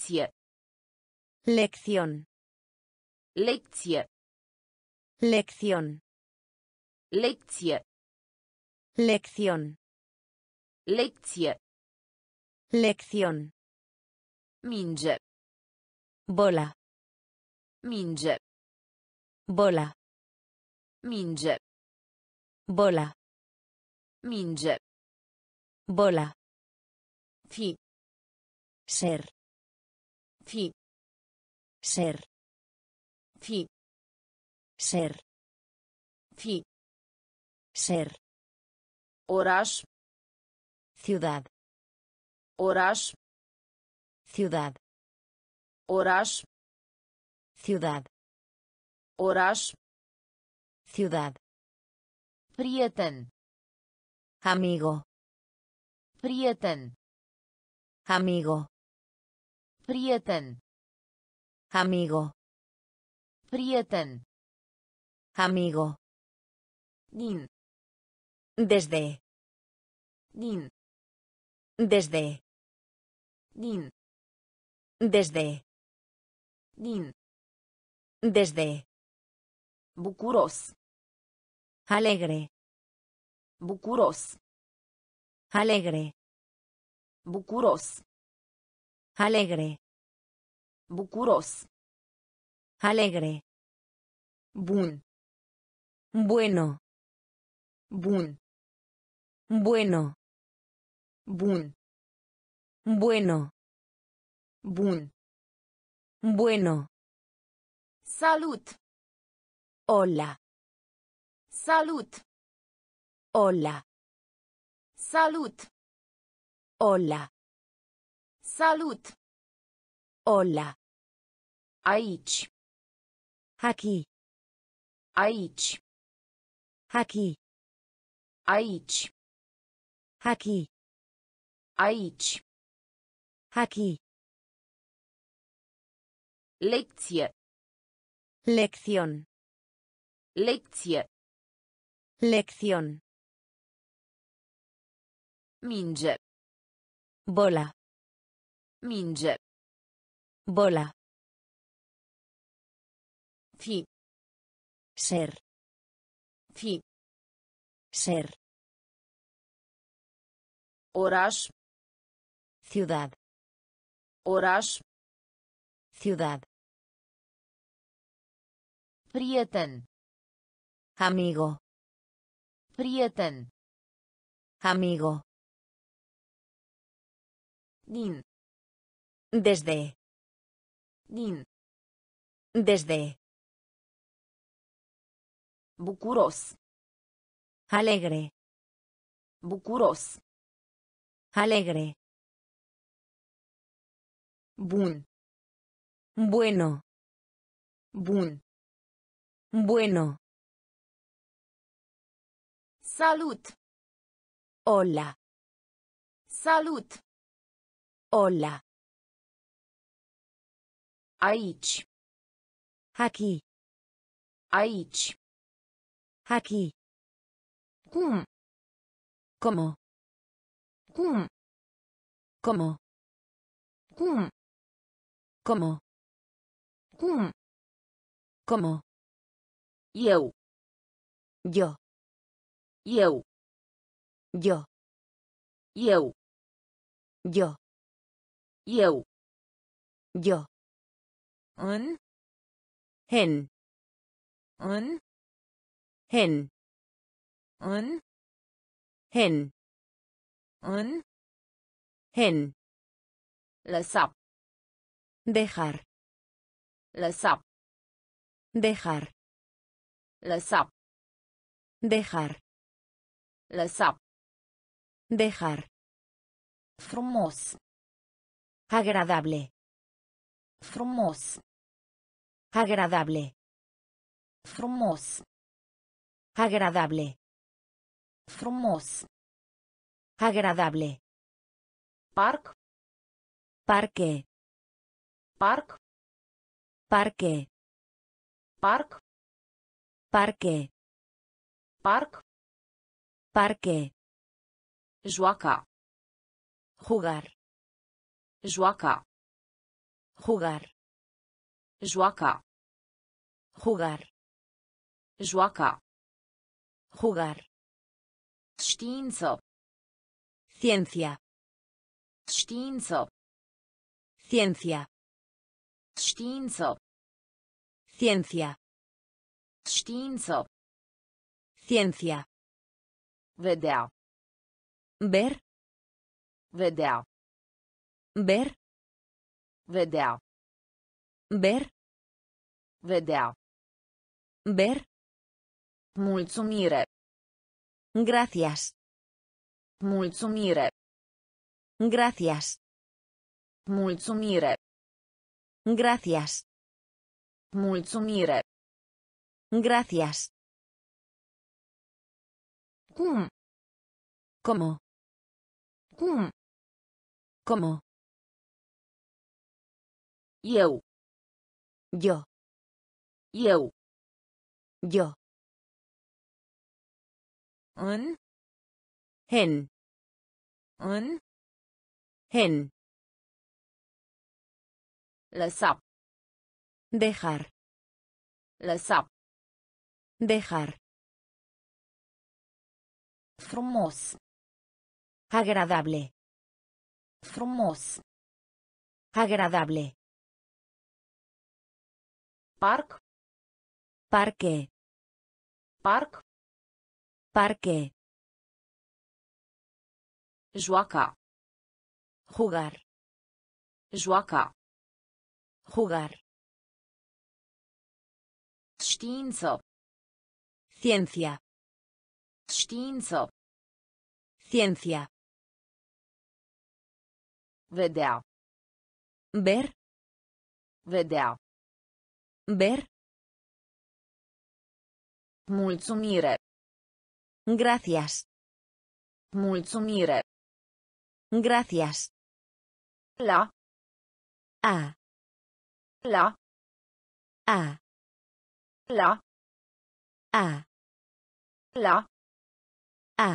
Lecție. Lección. Lecție. Lección. Lecție. Lección. Lecție. Lección. Minge. Bola. Minge. Bola. Minge. Bola. Minge. Bola. Fi. Ser. Fi. Ser. Fi. Ser. Fi. Ser. Oraș. Ciudad. Oraș. Ciudad. Oraș. Ciudad. Oraș. Ciudad. Prieten. Amigo. Prieten. Amigo. Prieten. Amigo. Prieten. Amigo. Din. Desde. Din. Desde. Din. Desde. Din. Desde. Bucuros. Alegre. Bucuros. Alegre. Bucuros. Alegre. Bucuros. Alegre. Bun. Bueno. Bun. Bueno. Bun. Bueno. Bun. Bueno. Salut. Hola. Salut. Hola. Salut. Hola. Salut. Hola. Aici. Aquí. Aici. Aquí. Aici. Aquí. Aici. Aquí. Lecție. Lección. Lecție. Lección. Minge. Bola. Minge. Bola. Fi. Ser. Fi. Ser. Oraș. Ciudad. Oraș. Ciudad. Prieten. Amigo. Prieten. Amigo. Din. Desde. Din. Desde. Bucuros. Alegre. Bucuros. Alegre. Bun. Bueno. Bun. Bueno. Salut. Hola. Salut. Hola. Aici. Aquí. Aici. Aquí. Cum. ¿Cómo? Cum. ¿Cómo? Cum. ¿Cómo? Cum. ¿Cómo? Eu. Yo. Eu. Yo. Eu. Yo. Eu. Yo. În. En. În. En. În. En. În. En. Lăsa. Dejar. Lăsa. Dejar. Lăsa. Dejar. Lăsa. Dejar. Frumos. Agradable. Frumos. Agradable. Frumos. Agradable. Frumos. Agradable. Parc. Parque. Parc. Parque. Parc. Parque. Parc. Parque. Joaca. Jugar. Joaca. Jugar. Joaca. Jugar. Joaca. Jugar. Știință. Ciencia. Știință. Ciencia. Știință. Ciencia. Știință. Ciencia. Vedea. Ver. Vedea. Ver. Vedea. Ver. Vedea. Ver. Mulțumire. Gracias. Mulțumire. Gracias. Mulțumire. Gracias. Mulțumire. Gracias. Cum? ¿Cómo? Cum? ¿Cómo? Eu. Yo. Eu. Yo. În. En. În. En. Lăsa. Dejar. Lăsa. Dejar. Frumos. Agradable. Frumos. Agradable. Parc. Parque. Parc. Parque. Joaca. Jugar. Joaca. Jugar. Știință. Ciencia. Știință. Ciencia. Vedea. Ver. Vedea. Ver. Mulțumire. Gracias. Mulțumire. Gracias. La. A. La. A. La. A. La. A.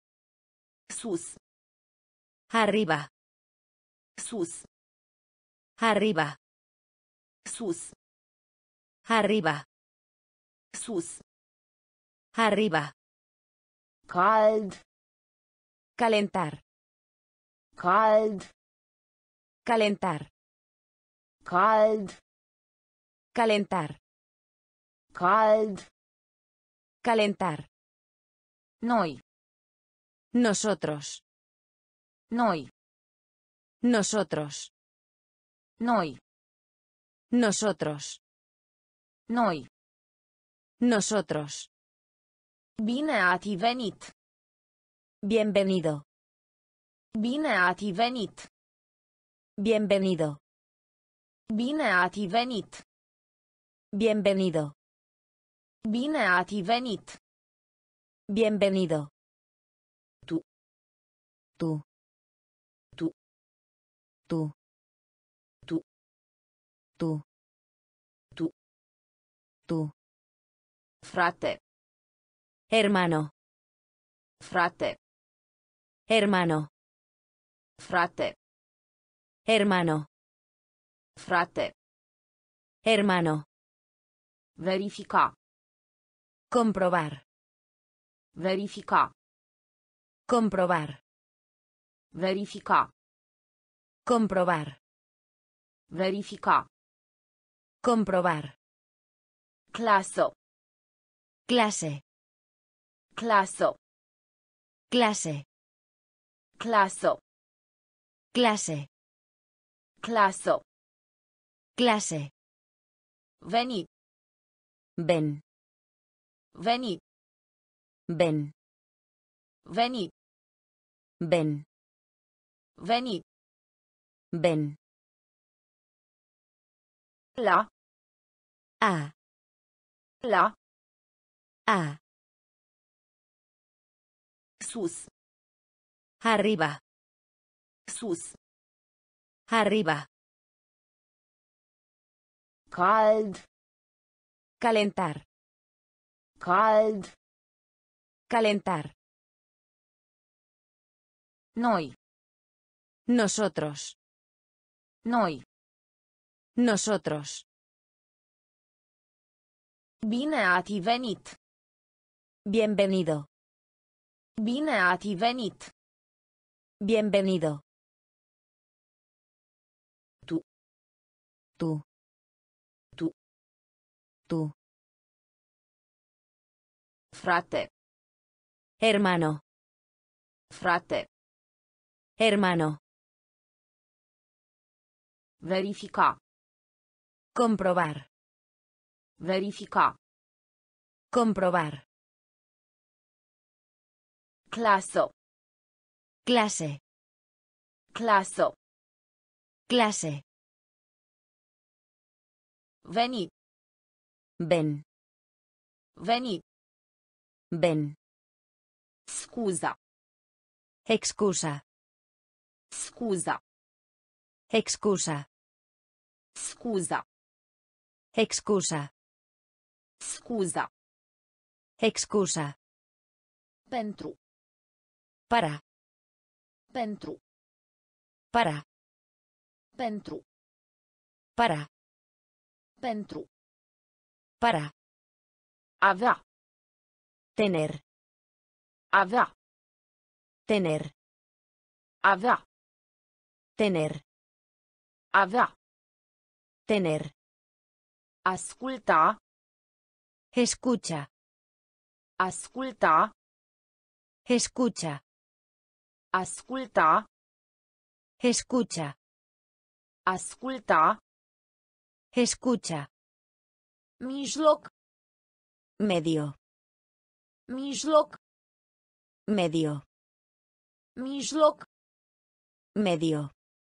Sus. Arriba. Sus. Arriba. Sus. Arriba. Sus. Arriba. Cald. Calentar. Cald. Calentar. Cald. Calentar. Cald. Calentar. Noi. Nosotros. Noi. Nosotros. Noi. Nosotros. Noi. Nosotros. Bine ați venit. Bienvenido. Bine ați venit. Bienvenido. Bine ați venit. Bienvenido. Bine ați venit. Bienvenido. Tú. Tú. Tú. Tú. Tú. Tú. Tú. Tú. Frate. Hermano. Frate. Hermano. Frate. Hermano. Frate. Hermano. Verifica. Comprobar. Verifica. Comprobar. Verifica. Comprobar. Verifica. Comprobar. Clasă. Clase. Clasă. Clase. Clasă. Clase. Clasă. Clase. Veni. Ven. Veni. Ven. Veni. Ven. Veni. Ven. La. A. La. A. Sus. Arriba. Sus. Arriba. Cald. Calentar. Cald. Calentar. Noi. Nosotros. Noi. Nosotros. Bine ați venit. Bienvenido. Bine ați venit. Bienvenido. Tú. Tú. Tú. Tú. Frate. Hermano. Frate. Hermano. Verifica. Comprobar. Verifica. Comprobar. Clasă. Clase. Clasă. Clase. Veni. Ven. Veni. Ven. Scuza. Excusa. Scuza. Excusa. Scuza. Excusa. Scuza. Excusa. Pentru. Para. Pentru. Para. Pentru. Para. Pentru. Para. Avea. Tener. Avea. Tener. Avea. Tener. Avea. Tener. Asculta. Escucha. Asculta. Escucha. Asculta. Escucha. Asculta. Escucha. Mijloc. Medio. Mijloc. Medio. Mijloc. Medio.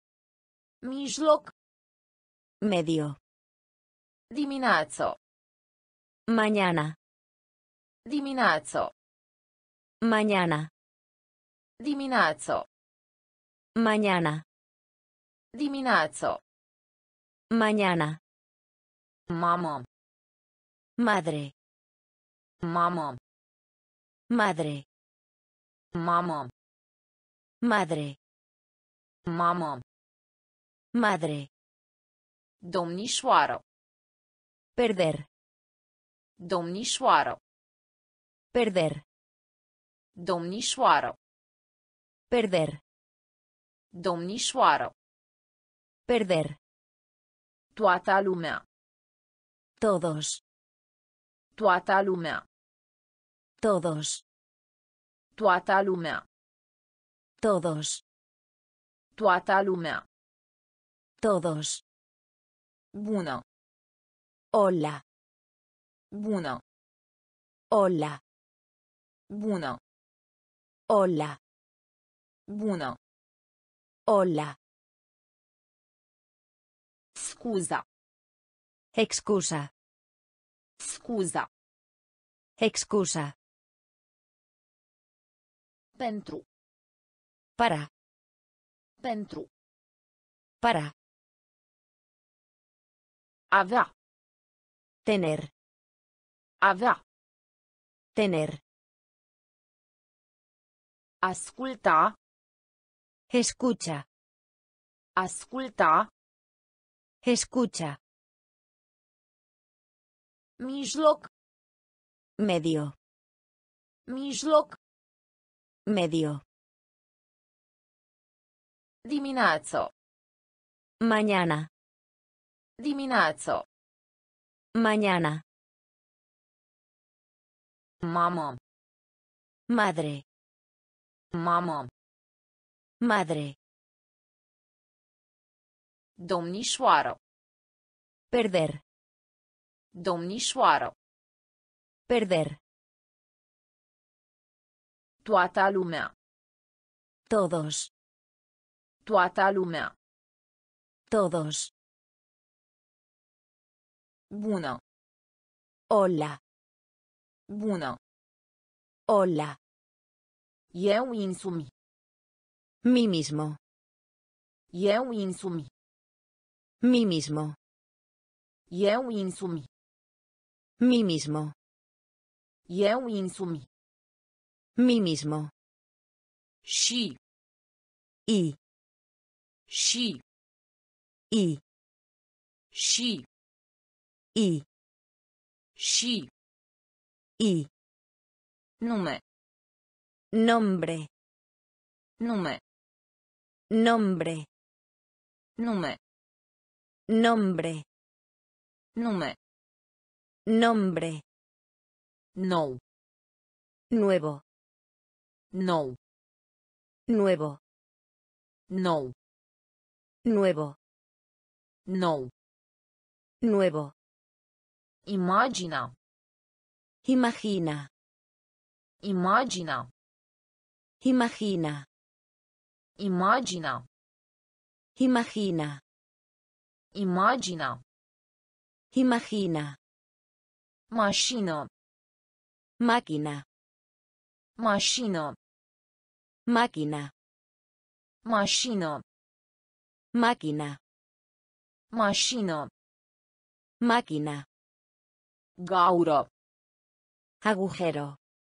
Mijloc. Medio. Dimineață. Mañana. Dimineață. Mañana. Dimineață. Mañana. Dimineață. Mañana. Mamă. Madre. Mamă. Madre. Mamă. Madre. Mamă. Madre. Domnișoară. Perder. Domnișoară. Perder. Domnișoară. Perder. Domnișoară. Perder. Toată lumea. Todos. Toată lumea. Todos. Toată lumea. Todos. Toată lumea. Todos. Bună. Hola. Bună. Hola. Bună. Hola. Bună. Hola. Scuza. Excusa. Scuza. Excusa. Pentru. Para. Pentru. Para. Avea. Tener. Avea. Tener. Asculta. Escucha. Asculta. Escucha. Mijloc. Medio. Mijloc. Medio. Dimineață. Mañana. Dimineață. Mañana. Mamă. Madre. Mamă. Madre. Domnișoară. Perder. Domnișoară. Perder. Toată lumea. Todos. Toată lumea. Todos. Bună. Hola. Bună. Hola. Eu însumi. Mí mismo. Eu însumi. Mí mismo. Eu însumi. Mí mismo. Eu însumi. Mí mismo. Și. Y. Și. Y. Și. Y. Și. Y. Nume. Nombre. Nume. Nombre. Nume. Nombre. Nume. Nombre. Nou. Nuevo. Nou. Nuevo. Nou. Nuevo. Nou. Nuevo. Imagina. Imagina. Imagina. Imagina. Imagina. Imagina. Imagina. Imagina. Mașină. Máquina. Mașină. Máquina. Mașină. Máquina. Mașină. Máquina. Gaură. Agujero.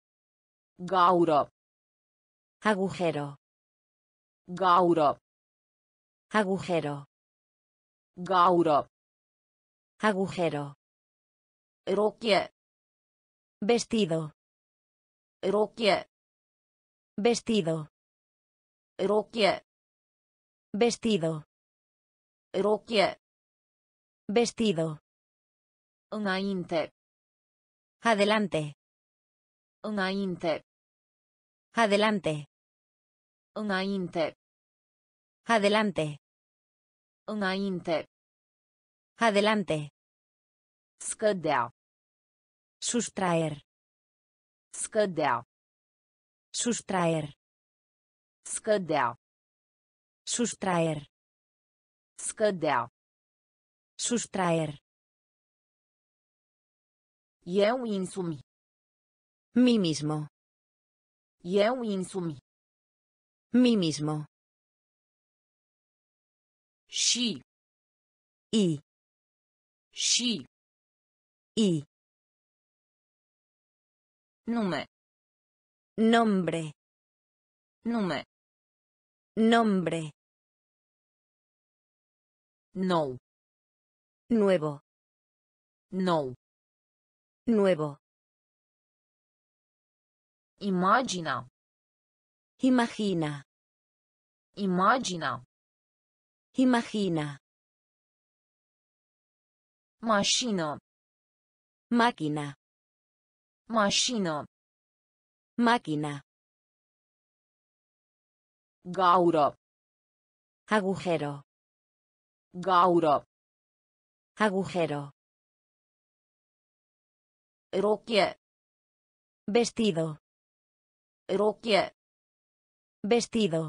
Gaură. Agujero. Gaură. Agujero. Gaură. Agujero. Rochie. Vestido. Rochie. Vestido. Rochie. Vestido. Rochie. Vestido. Înainte. Adelante. Înainte. Adelante. Înainte. Adelante. Înainte. Adelante. Scădea. Sustraer. Scădea. Sustraer. Scădea. Sustraer. Scădea. Sustraer. Eu însumi. Mí mismo. Eu însumi. Mí mismo. Și. Y. Și. Y. Nume. Nombre. Nume. Nombre. Nou. Nuevo. Nou. Nuevo. Imagina. Imagina. Imagina. Imagina. Mașină. Máquina. Mașină. Máquina. Gaură. Agujero. Gaură. Agujero. Rochie. Vestido. Rochie. Vestido.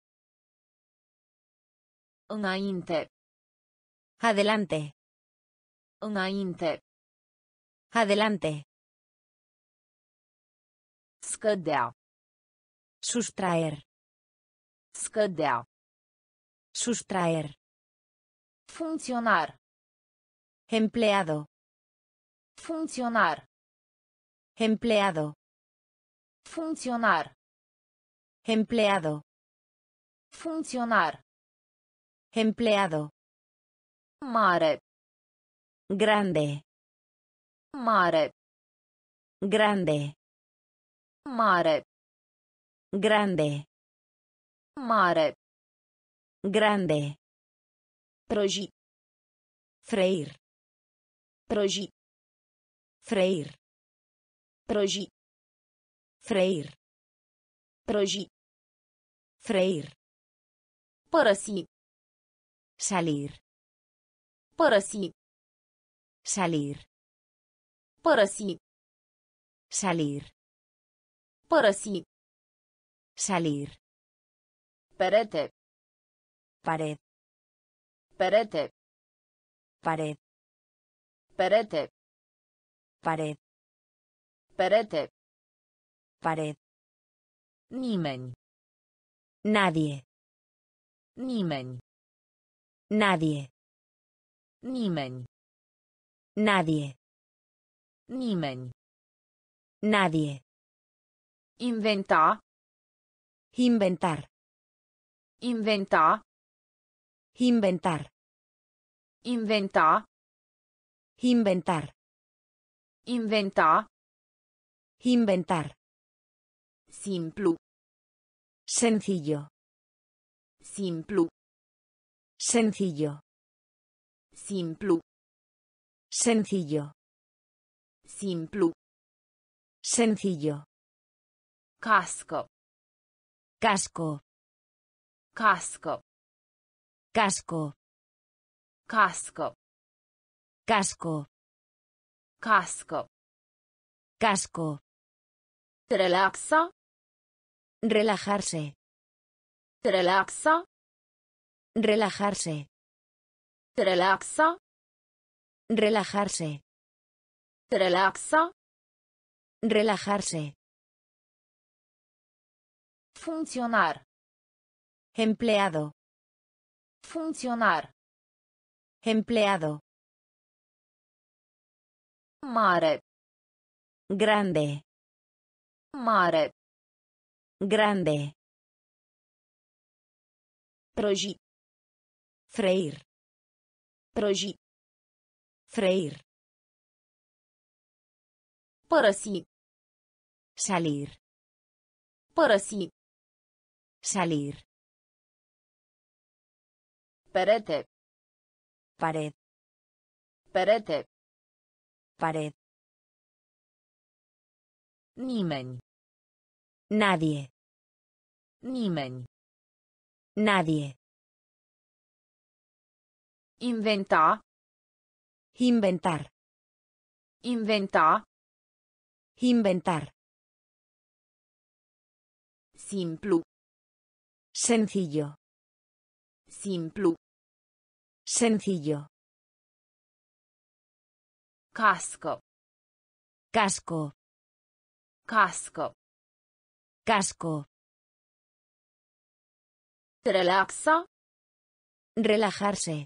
Înainte. Adelante. Înainte. Adelante. Scădea. Sustraer. Scădea. Sustraer. Funcționar. Empleado. Funcționar. Empleado. Funcționar. Empleado. Funcționar. Empleado. Mare. Grande. Mare. Grande. Mare. Grande. Mare. Grande. Prăji. Freír. Prăji. Freír. Prăji. Freír. Prăji. Freír. Părăsi. Salir. Părăsi. Salir. Părăsi. Salir. Părăsi. Salir. Perete. Pared. Perete. Pared. Perete. Pared. Perete. Pared. Nimeni. Nadie. Nimeni. Nadie. Nimeni. Nadie. Nimeni. Nadie. Inventa. Inventar. Inventa. Inventar. Inventa. Inventar. Inventa. Inventar. Simplu. Sencillo. Simplu. Sencillo. Simplu. Sencillo. Simplu. Sencillo. Casco. Casco. Casco. Casco. Casco. Casco. Casco. Casco. Relaxa. Relajarse. Relaxa. Relajarse. Relaxa. Relajarse. Relaxa. Relajarse. Funcționar. Empleado. Funcționar. Empleado. Mare. Grande. Mare. Grande. Prăji. Freír. Prăji. Freír. Părăsi. Salir. Părăsi. Salir. Perete. Pared. Perete. Pared. Nimeni. Nadie. Nimeni. Nadie. Inventa. Inventar. Inventa. Inventar. Simplu. Sencillo. Simplu. Sencillo. Casco. Casco. Casco. Casco. Relaxa. Relajarse.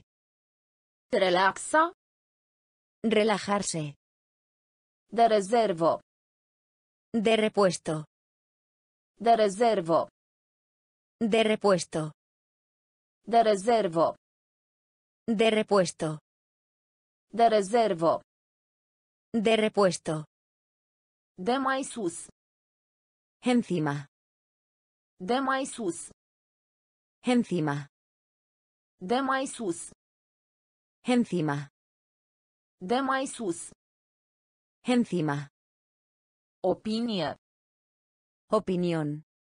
Relaxa. Relajarse. De rezervă. De repuesto. De rezervă. De repuesto. De rezervă. De repuesto. De rezervă. De repuesto. De mai sus. Encima. De mai sus. Encima. De mai sus. Encima. De mai sus. Encima. Opinie. Opinión.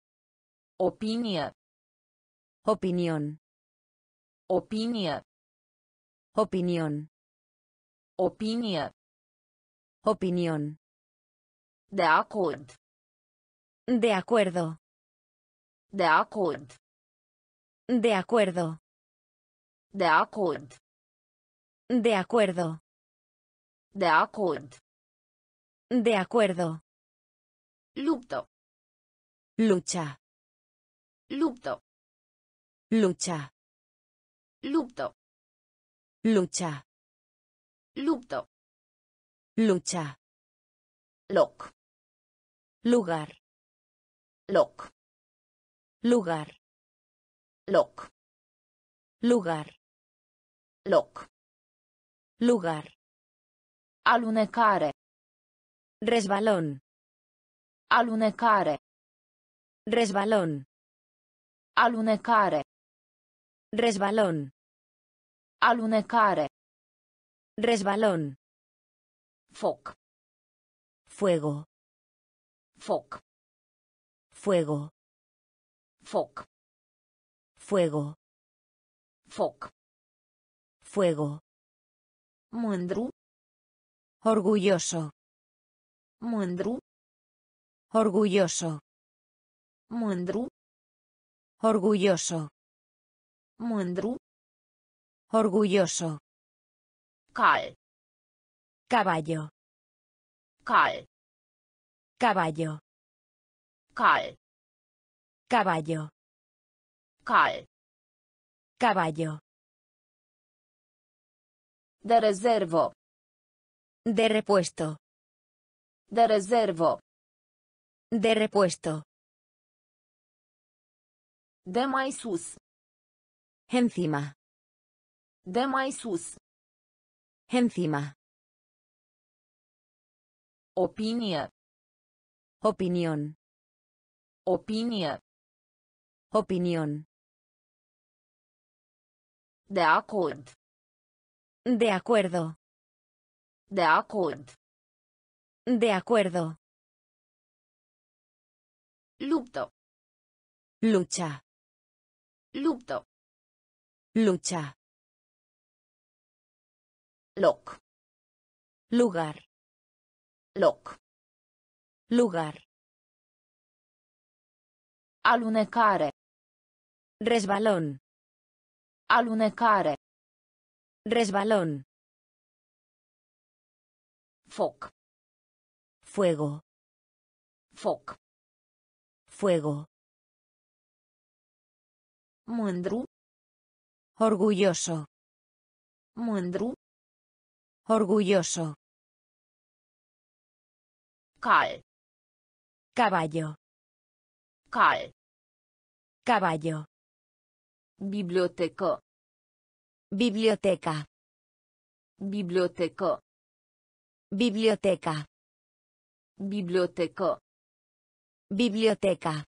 Opinie. Opinión. Opinie. Opinión. Opinie. Opinión. De acord. De acuerdo. De acord. De acuerdo. De acord. De acuerdo. De acord. De acuerdo. Luptă. Lucha. Luptă. Lucha. Luptă. Lucha. Luptă. Lucha. Loc. Lugar. Loc. Lugar. Loc. Lugar. Loc. Lugar. Alunecare. Resbalón. Alunecare. Resbalón. Alunecare. Resbalón. Alunecare. Resbalón. Foc. Fuego. Foc. Fuego. Foc. Fuego. Foc. Fuego. Mândru. Orgulloso. Mândru. Orgulloso. Mândru. Orgulloso. Mândru. Orgulloso. Cal. Caballo. Cal. Caballo. Cal. Caballo. Cal. Caballo. De rezervă. De repuesto. De rezervă. De repuesto. De mai sus. Encima. De mai sus. Encima. Opinie. Opinión. Opinie. Opinión. De acord. De acuerdo. De acord. De acuerdo. Luptă. Lucha. Luptă. Lucha. Loc. Lugar. Loc. Lugar. Alunecare. Resbalón. Alunecare. Resbalón. Foc. Fuego. Foc. Fuego. Mândru. Orgulloso. Mândru. Orgulloso. Cal. Caballo. Cal. Caballo. Bibliotecă. Biblioteca. Bibliotecă. Biblioteca. Bibliotecă. Biblioteca.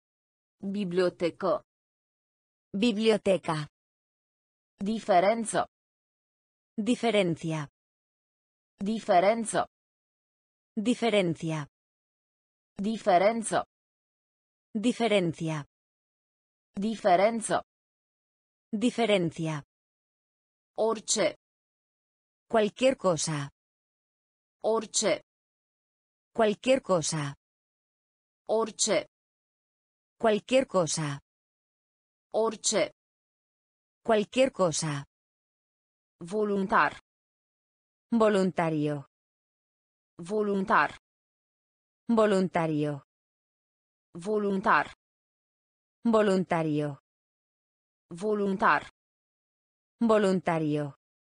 Bibliotecă. Biblioteca. Diferență. Diferencia. Diferență. Diferencia. Diferență. Diferencia. Diferență. Diferencia. Orice. Cualquier cosa. Orice. Cualquier cosa. Orice. Cualquier cosa. Orice. Cualquier cosa. Voluntar. Voluntario. Voluntar. Voluntario. Voluntar. Voluntario. Voluntar. Voluntario.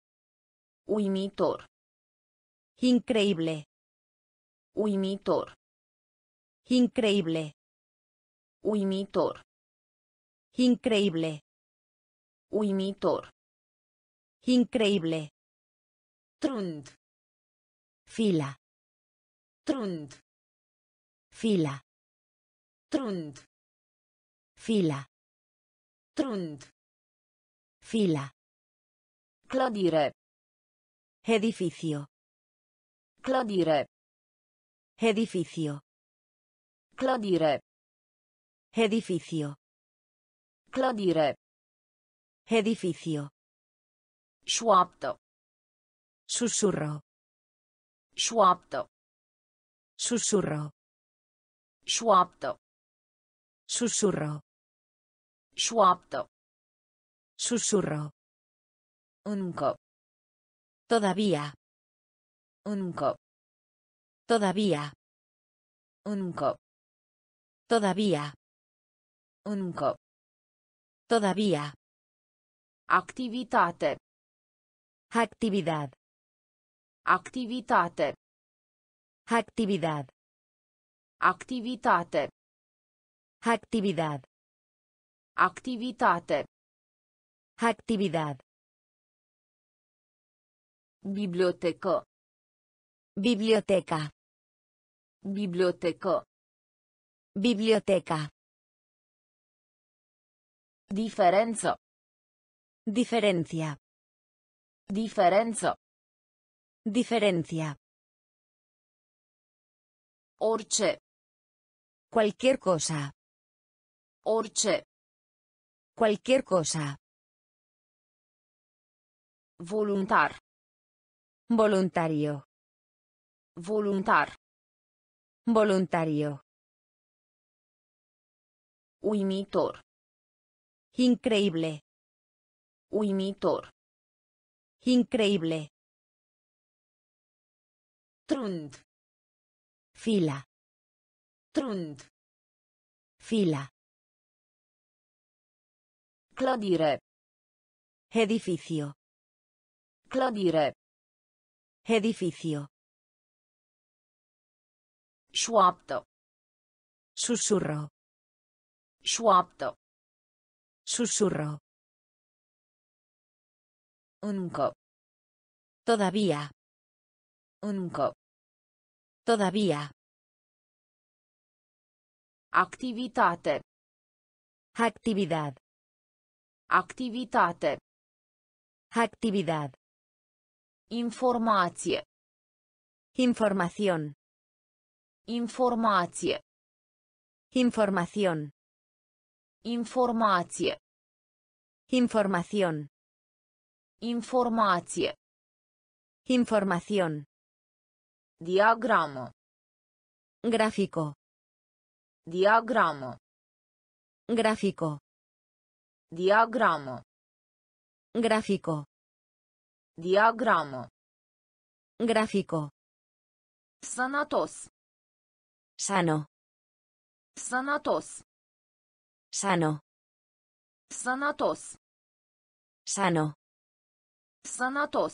Uimitor. Increíble. Uimitor. Increíble. Uimitor. Increíble. Uimitor. Increíble. Trund. Fila. Trund. Fila. Trund. Fila. Trund. Fila. Clădire. Edificio. Clădire. Edificio. Clădire. Edificio. Clădire. Edificio. Șoaptă. Susurro. Șoaptă. Susurro. Șoaptă. Susurro. Șoaptă. Susurro. Încă. Todavía. Încă. Todavía. Încă. Todavía. Încă. Todavía. Activitate. Actividad. Activitate. Actividad. Activitate. Actividad. Activitate. Actividad. Bibliotecă. Biblioteca. Bibliotecă. Biblioteca. Diferență. Diferencia. Diferență. Diferencia. Orice. Cualquier cosa. Orice. Cualquier cosa. Voluntar. Voluntario. Voluntar. Voluntario. Uimitor. Increíble. Uimitor. Increíble. Trund. Fila. Trund. Fila. Clădire. Edificio. Clădire. Edificio. Șoaptă. Susurro. Șoaptă. Susurro. Încă. Todavía. Încă. Todavía. Activitate. Actividad. Activitate. Actividad. Informație. Información. Informație. Información. Informație. Información. Informație. Información. Diagramă. Gráfico. Diagramă. Gráfico. Diagramă. Gráfico. Diagramă. Gráfico. Sănătos. Sano. Sănătos. Sano. Sănătos. Sano. Sănătos.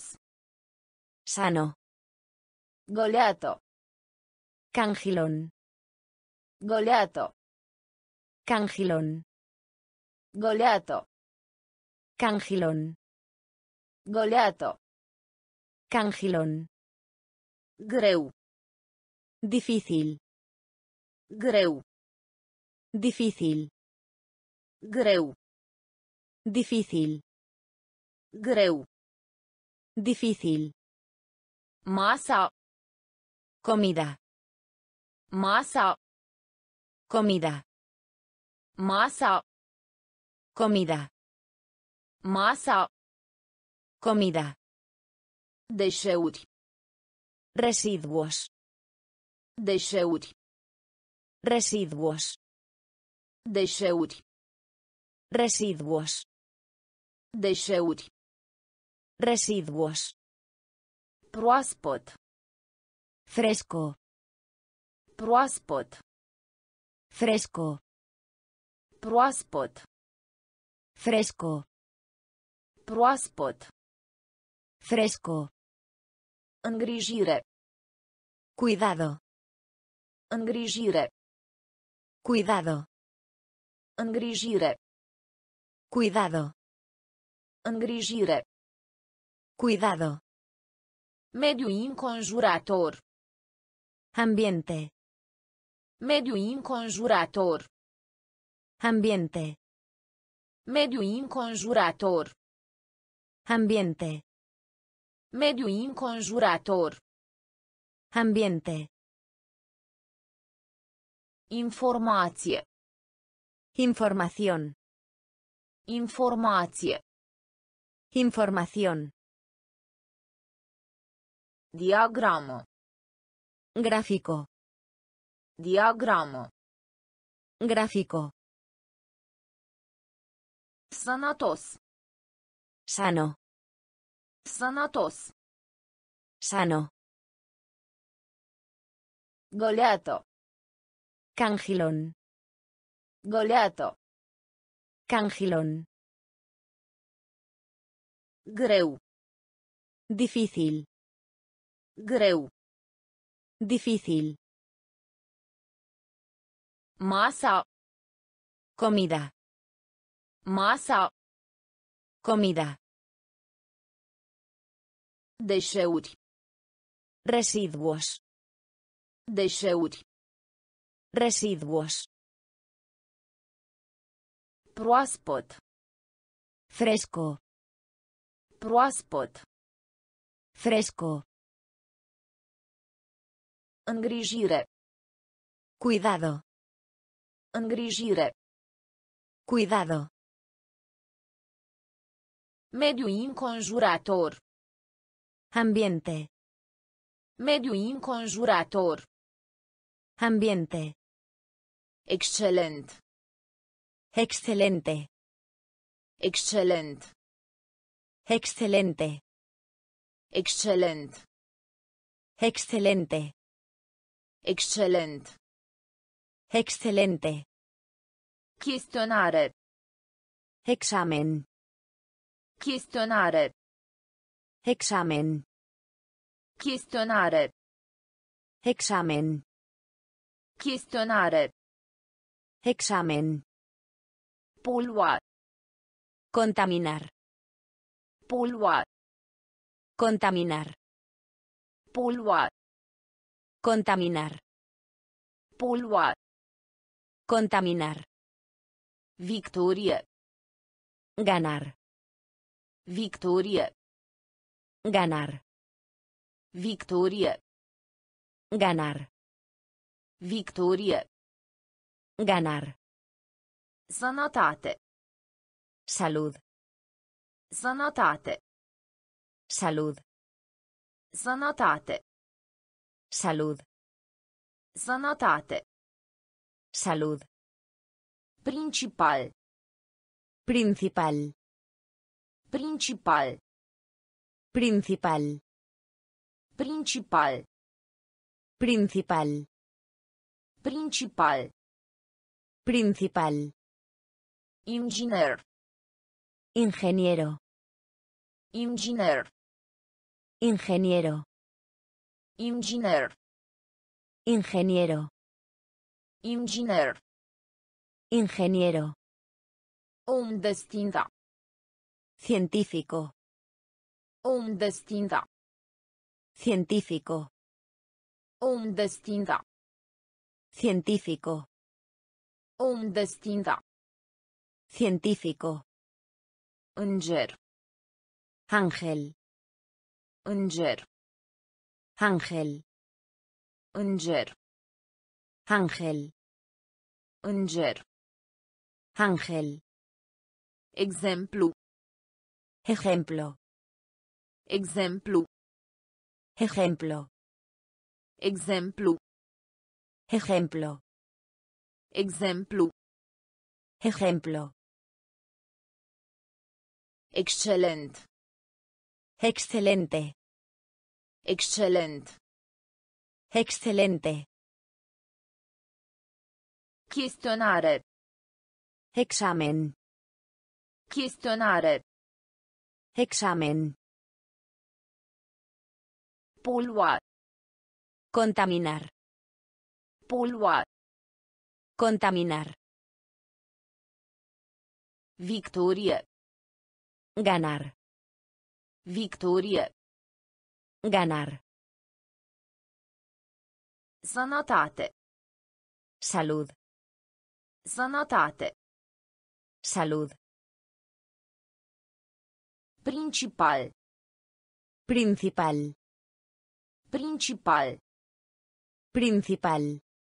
Sano. Goleată. Cangilón. Goleată. Cangilón. Goleată. Cangilón. Goleată. Cangilón. Greu. Difícil. Greu. Difícil. Greu. Difícil. Greu. Difícil. Masa. Comida. Masa. Comida. Masa. Comida. Masa. Comida. Deșeuri. Residuos. Deșeuri. Residuos. Deșeuri. Residuos. Deșeuri. Residuos. Proaspăt. Fresco. Proaspăt. Fresco. Proaspăt. Fresco. Proaspăt. Fresco. Îngrijire. Cuidado. Îngrijire. Cuidado. Îngrijire. Cuidado. Îngrijire. Cuidado. Mediu înconjurător. Ambiente. Mediu înconjurător. Ambiente. Mediu înconjurător. Ambiente. Mediu înconjurător. Ambiente. Informație. Información. Informație. Información. Diagramă. Gráfico. Diagramă. Gráfico. Sănătos. Sano. Sănătos. Sano. Goleată. Cangilón. Goleată. Cangilón. Greu. Difícil. Greu. Difícil. Masa. Comida. Masa. Comida. Deșeuri. Residuos. Deșeuri. Residuos. Proaspăt. Fresco. Proaspăt. Fresco. Îngrijire. Cuidado. Îngrijire. Cuidado. Mediu înconjurător. Ambiente. Mediu înconjurător. Ambiente. Excelent. Excelente. Excelent. Excelente. Excelent. Excelente. Excelent. Excelente. Chestionare. Examen. Chestionare. Examen. Chestionare. Examen. Chestionare. Examen. Polua. Contaminar. Polua. Contaminar. Polua. Contaminar. Polua. Contaminar. Victorie. Ganar. Victorie. Ganar. Victorie. Ganar. Victorie. Ganar. Sănătate. Salud. Sănătate. Salud. Sănătate. Salud. Sănătate. Salud. Principal. Principal. Principal. Principal. Principal. Principal. Principal. Principal. Inginer. Ingeniero. Inginer. Ingeniero. Inginer. Ingeniero. Inginer. Ingeniero. Om de știință. Científico. Om de știință. Científico. Om de știință. Científico. Om de știință. Científico. Înger. Ángel. Înger. Ángel. Înger. Ángel. Înger. Ángel. Exemplu. Ejemplo. Exemplu. Ejemplo. Exemplu. Ejemplo. Exemplu. Ejemplo. Excelent. Excelente. Excelent. Excelente. Chestionare. Examen. Chestionare. Examen. Polua. Contaminar. Polua. Contaminar. Victorie. Ganar. Victorie. Ganar. Sănătate. Salud. Sănătate. Salud. Principal. Principal. Principal. Principal.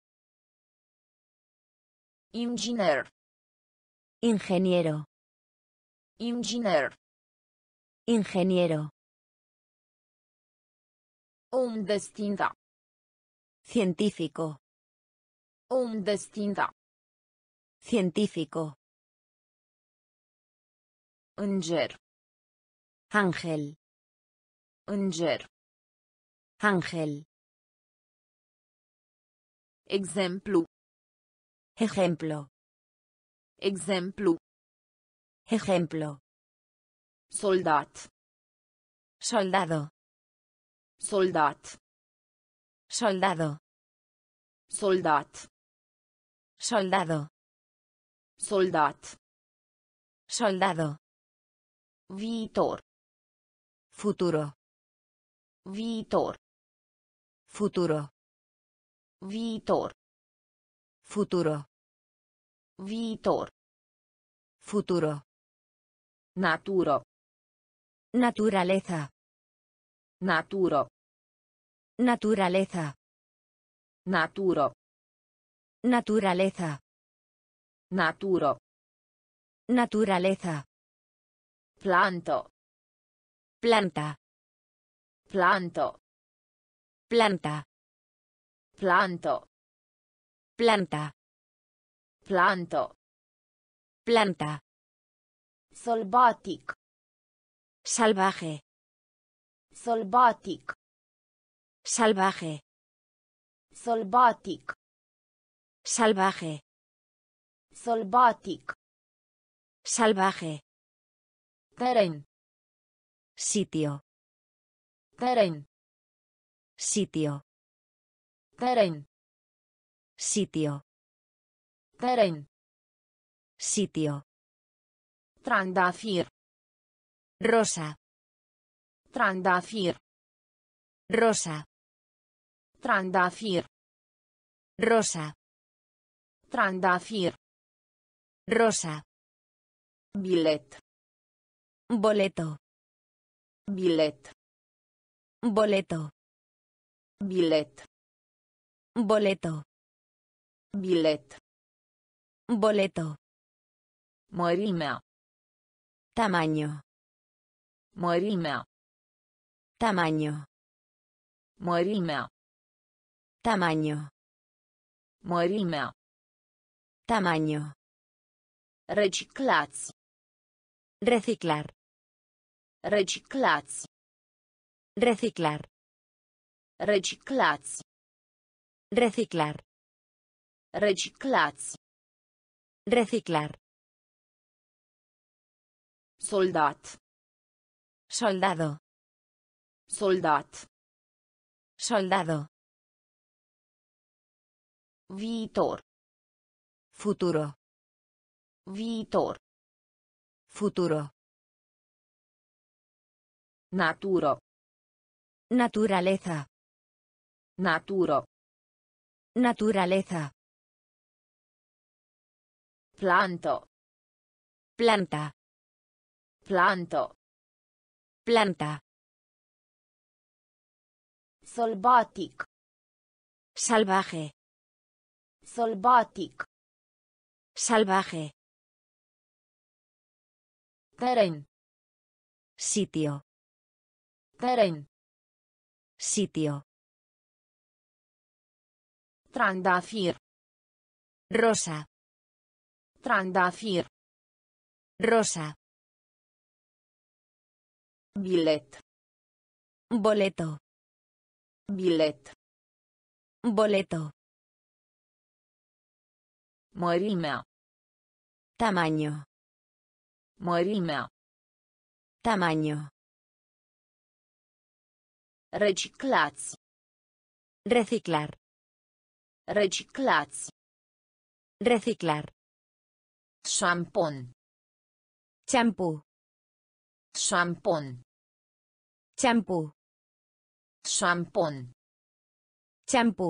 Inginer. Ingeniero. Inginer. Ingeniero. Om de știință. Científico. Om de știință. Científico. Înger. Ángel. Înger. Ángel. Exemplu. Ejemplo. Exemplu. Ejemplo. Soldat. Soldado. Soldat. Soldado. Soldat. Soldado. Soldat. Soldado. Viitor. Futuro. Viitor. Futuro. Viitor. Futuro. Viitor. Futuro. Naturo. Naturaleza. Naturo. Naturaleza. Naturo. Naturaleza. Naturo. Naturaleza. Planto. Planta. Planto. Planta. Planto. Planta. Planto. Planta. Sălbatic. Salvaje. Sălbatic. Salvaje. Sălbatic. Salvaje. Sălbatic. Salvaje. Teren. Sitio. Teren. Sitio. Teren. Sitio. Teren. Sitio. Trandafir. Rosa. Trandafir. Rosa. Trandafir. Rosa. Trandafir. Rosa. Bilet. Boleto. Bilet. Boleto. Bilet. Boleto. Bilet. Boleto. Mărimea. Tamaño. Mărimea. Tamaño. Mărimea. Tamaño. Mărimea. Tamaño. Reciclați. Reciclar. Reciclați. Reciclar. Reciclați. Reciclar. Reciclați. Reciclar. Soldat. Soldado. Soldat. Soldado. Viitor. Futuro. Viitor. Futuro. Naturo. Naturaleza. Naturo. Naturaleza. Planto. Planta. Planto. Planta. Sălbatic. Salvaje. Sălbatic. Salvaje. Teren. Sitio. Teren. Sitio. Trandafir. Rosa. Trandafir. Rosa. Bilet. Boleto. Bilet. Boleto. Mărimea. Tamaño. Mărimea. Tamaño. Reciclați. Reciclar. Reciclați. Reciclar. Șampon. Champú. Șampon. Champú. Șampon. Champú.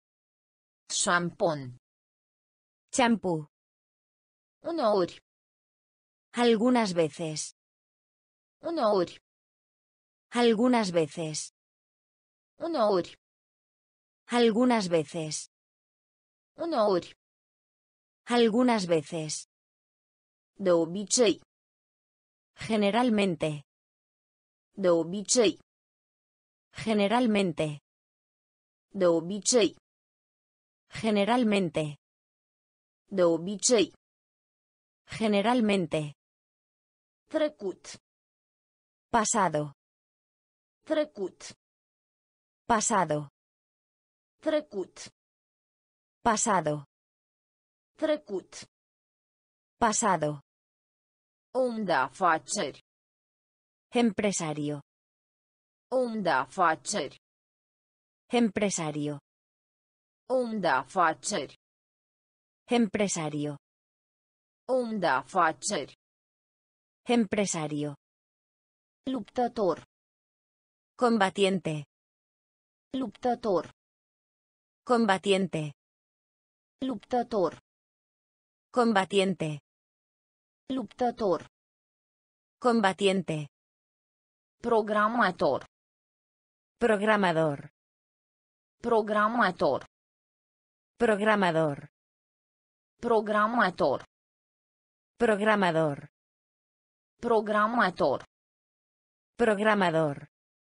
Șampon. Champú. Uneori. Algunas veces. Uneori. Algunas veces. Uneori. Algunas veces. Uneori. Algunas veces. De obicei. Generalmente. De obicei. Generalmente. De obicei. Generalmente. De obicei. Generalmente. Trecut. Pasado. Trecut. Pasado. Trecut. Pasado. Trecut. Pasado. Om de afaceri. Empresario. Om de afaceri. Empresario. Om de afaceri. Empresario. Om de afaceri. Empresario. Luptător. Combatiente. Luptător. Combatiente. Luptător. Combatiente. Luptător. Combatiente. Programator. Programador. Programator. Programador. Programator. Programador. Programator. Programador.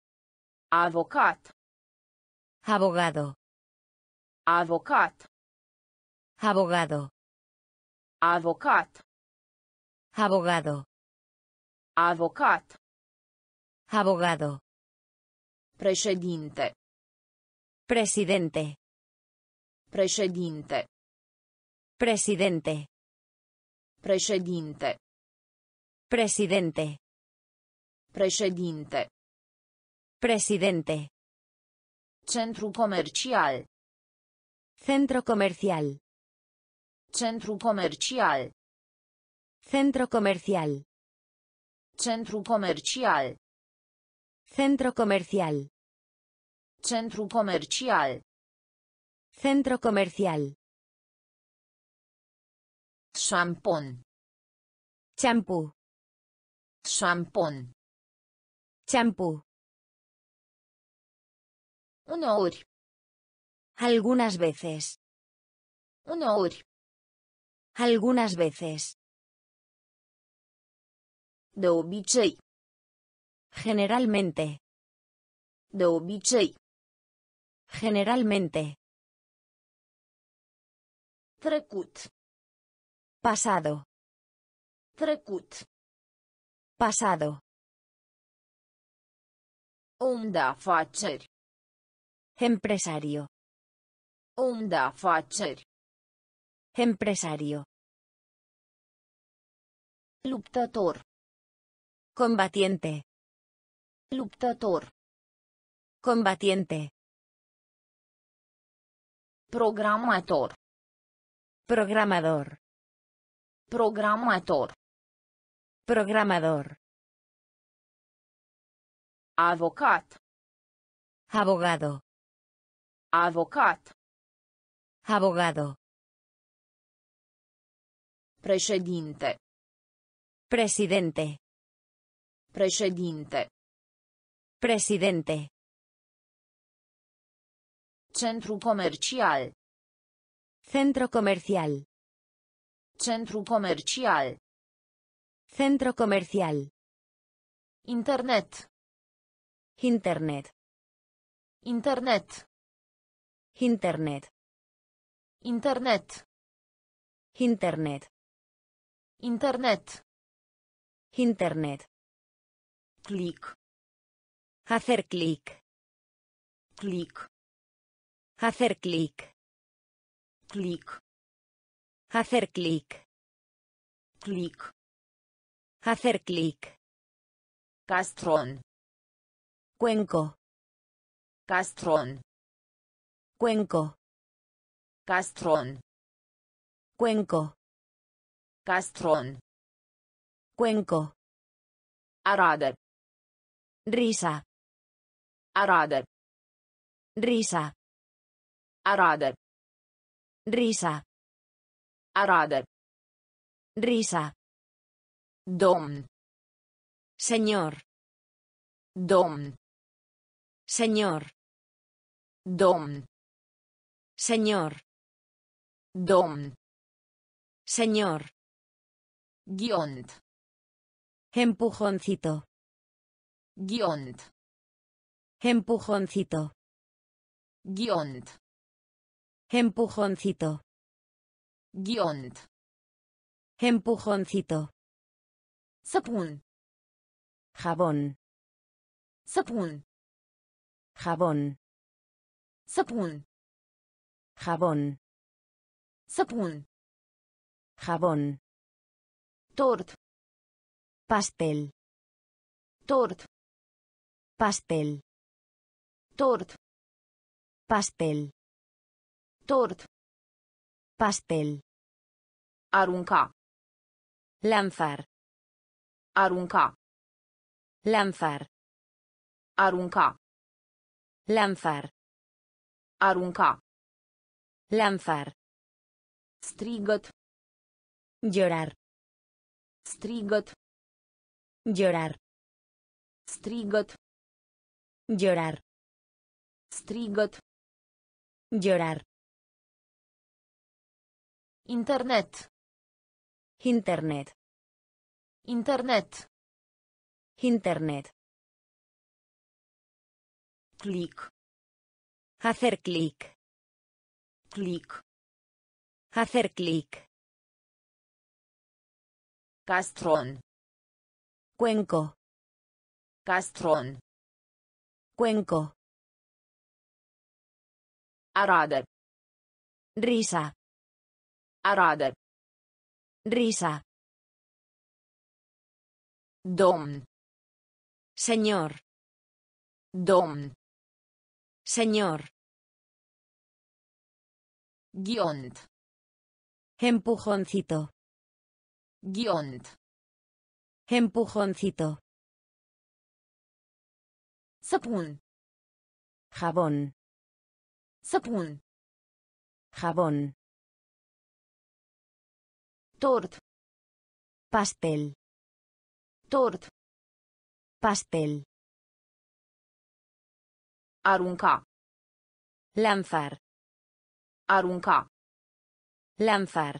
Avocat. Abogado. Avocat. Abogado. Avocat. Abogado. Avocat. Abogado. Președinte. Presidente. Președinte. Presidente. Președinte. Presidente. Președinte. Presidente. Centru comercial. Centro comercial. Centru comercial. Centro comercial. Centru comercial. Centro comercial. Centru comercial. Centro comercial. Șampon. Champú. Șampon. Champú. Uneori. Algunas veces. Uneori. Algunas veces. De obicei. Generalmente. De obicei. Generalmente. Trecut. Pasado. Trecut. Pasado. Om de afaceri. Empresario. Om de afaceri. Empresario. Luptător. Combatiente. Luptător. Combatiente. Programator. Programador. Programator. Programador. Avocat. Abogado. Avocat. Abogado. Președinte. Presidente. Președinte. Presidente. Centru comercial. Centro comercial. Centru comercial. Centro comercial. Internet. Internet. Internet. Internet. Internet. Internet. Internet. Internet. Click. Hacer clic. Click. Hacer clic. Click. Hacer clic. Click. Hacer clic. Castron. Cuenco. Castron. Cuenco. Castron. Cuenco. Castron. Cuenco. Arade. Risa. Arade. Risa. Arade. Risa. Arade. Risa. Domn. Señor. Domn. Señor. Domn. Señor. Domn. Señor. Ghiont. Empujoncito. Ghiont. Empujoncito. Ghiont. Empujoncito. Ghiont. Empujoncito. Săpun. Jabón. Săpun. Jabón. Săpun. Jabón. Săpun. Jabón. Tort. Pastel. Tort. Pastel. Tort. Pastel. Tort. Pastel. Arunca. Lanzar. Arunca. Lanzar. Arunca. Lanzar. Arunca. Lanzar. Strigăt. Llorar. Strigăt. Llorar. Strigăt. Llorar. Strigăt. Llorar. Internet. Internet. Internet. Internet. Click. Hacer clic. Click. Hacer clic. Castron. Cuenco. Castron. Cuenco. Arade. Risa. Arade. Risa. Domn. Señor. Domn. Señor. Ghiont. Empujoncito. Ghiont. Empujoncito. Săpun. Jabón. Săpun. Jabón. Tort. Pastel. Tort. Pastel. Arunca. Lanzar. Arunca. Lanzar.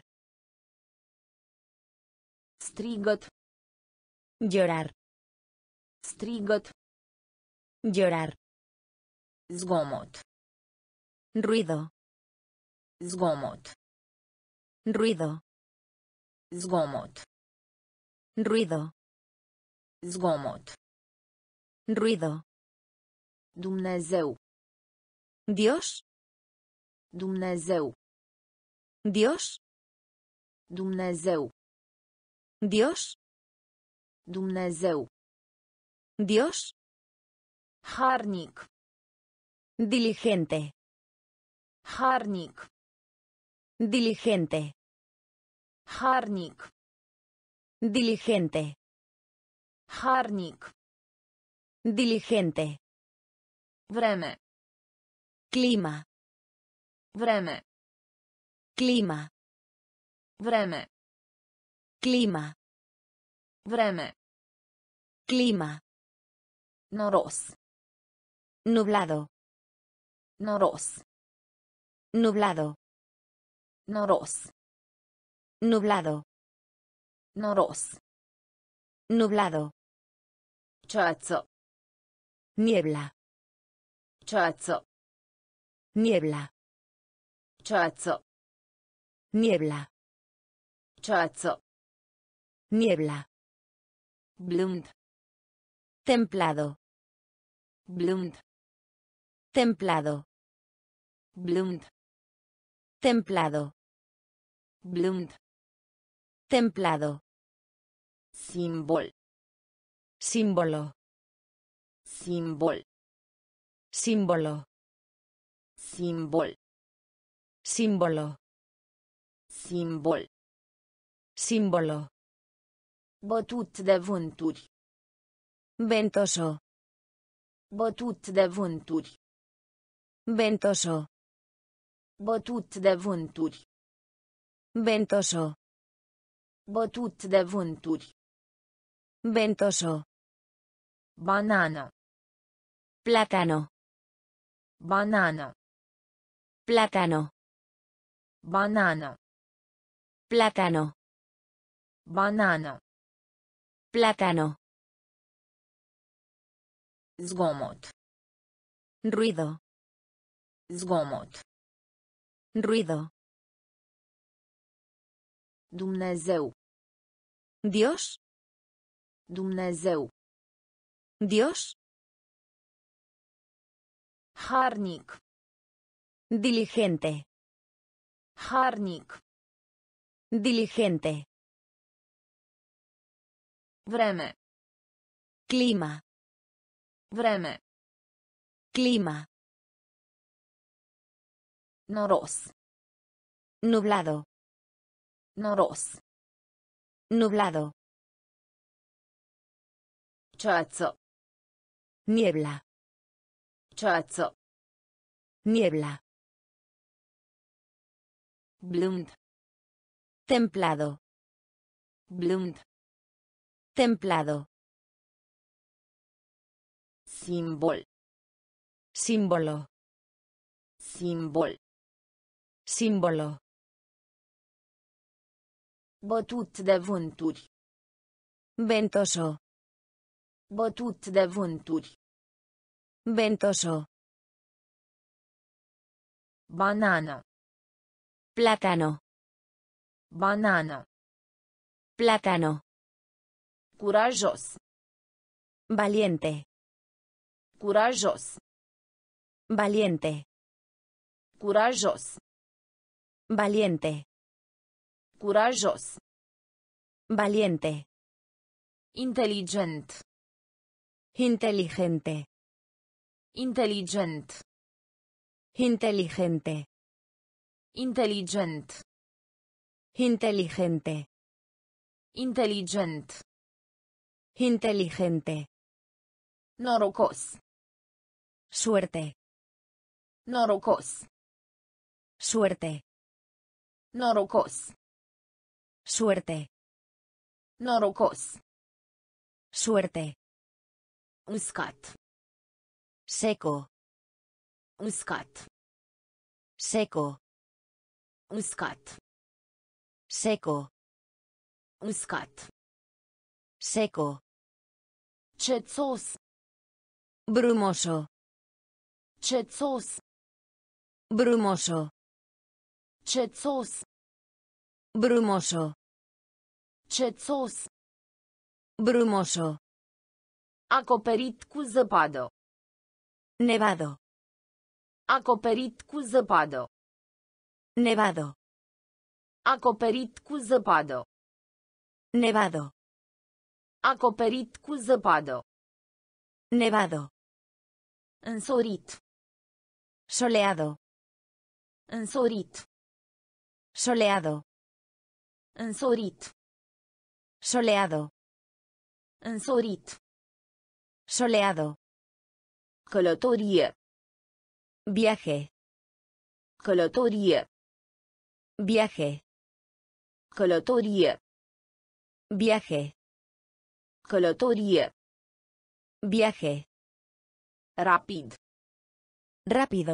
Strigăt. Llorar. Strigăt. Llorar. Zgomot. Ruido. Zgomot. Ruido. Zgomot. Ruido. Zgomot. Ruido. Dumnezeu. Dios. Dumnezeu. Dios. Dumnezeu. Dios. Dumnezeu. Dios. Harnic. Diligente. Harnic. Diligente. Harnic. Diligente. Harnic. Diligente. Vreme. Clima. Vreme. Clima. Vreme. Clima. Vreme. Clima. Noros. Nublado. Noros. Nublado. Noros. Nublado. Noros. Nublado. Ceață. Niebla. Ceață. Niebla. Ceață. Niebla. Ceață. Niebla. Blând. Templado. Blând. Templado. Blând. Templado. Blând. Templado. Simbol. Símbolo. Simbol. Símbolo. Simbol. Símbolo. Simbol. Símbolo. Bătut de vânturi. Ventoso. Bătut de vânturi. Ventoso. Bătut de vânturi. Ventoso. Bătut de vânturi. Ventoso. Banană. Plátano. Banană. Plátano. Banană. Plátano. Banană. Plátano. Zgomot. Ruido. Zgomot. Ruido. Dumnezeu. Dios. Dumnezeu. Dios. Harnic. Diligente. Harnic. Diligente. Vreme. Clima. Vreme. Clima. Noros. Nublado. Noros. Nublado. Ceață. Niebla. Ceață. Niebla. Blând. Templado. Blând. Templado. Simbol. Símbolo. Simbol. Símbolo. Bătut de vânturi. Ventoso. Bătut de vânturi. Ventoso. Banană. Plátano. Banană. Plátano. Curajos. Valiente. Curajos. Valiente. Curajos. Valiente. Curajos. Valiente. Inteligent. Inteligente. Inteligent. Inteligente. Inteligent. Inteligente. Inteligent. Inteligente. Norocos. Suerte. Norocos. Suerte. Norocos. Suerte. Norocos. Suerte. Uscat. Seco. Uscat. Seco. Uscat. Seco. Uscat. Seco. Cețos. Brumoso. Cețos. Brumoso. Cețos. Brumoso. Cețos. Brumoso. Acoperit cu zăpadă. Nevado. Acoperit cu zăpadă. Nevado. Acoperit cu zăpadă. Nevado. Acoperit cu zăpadă. Nevado. Însorit. Soleado. Însorit. Soleado. Însorit. Soleado. Însorit. Soleado. Călătorie. Viaje. Călătorie. Viaje. Călătorie. Viaje. Călătorie. Viaje. Rapid. Rápido.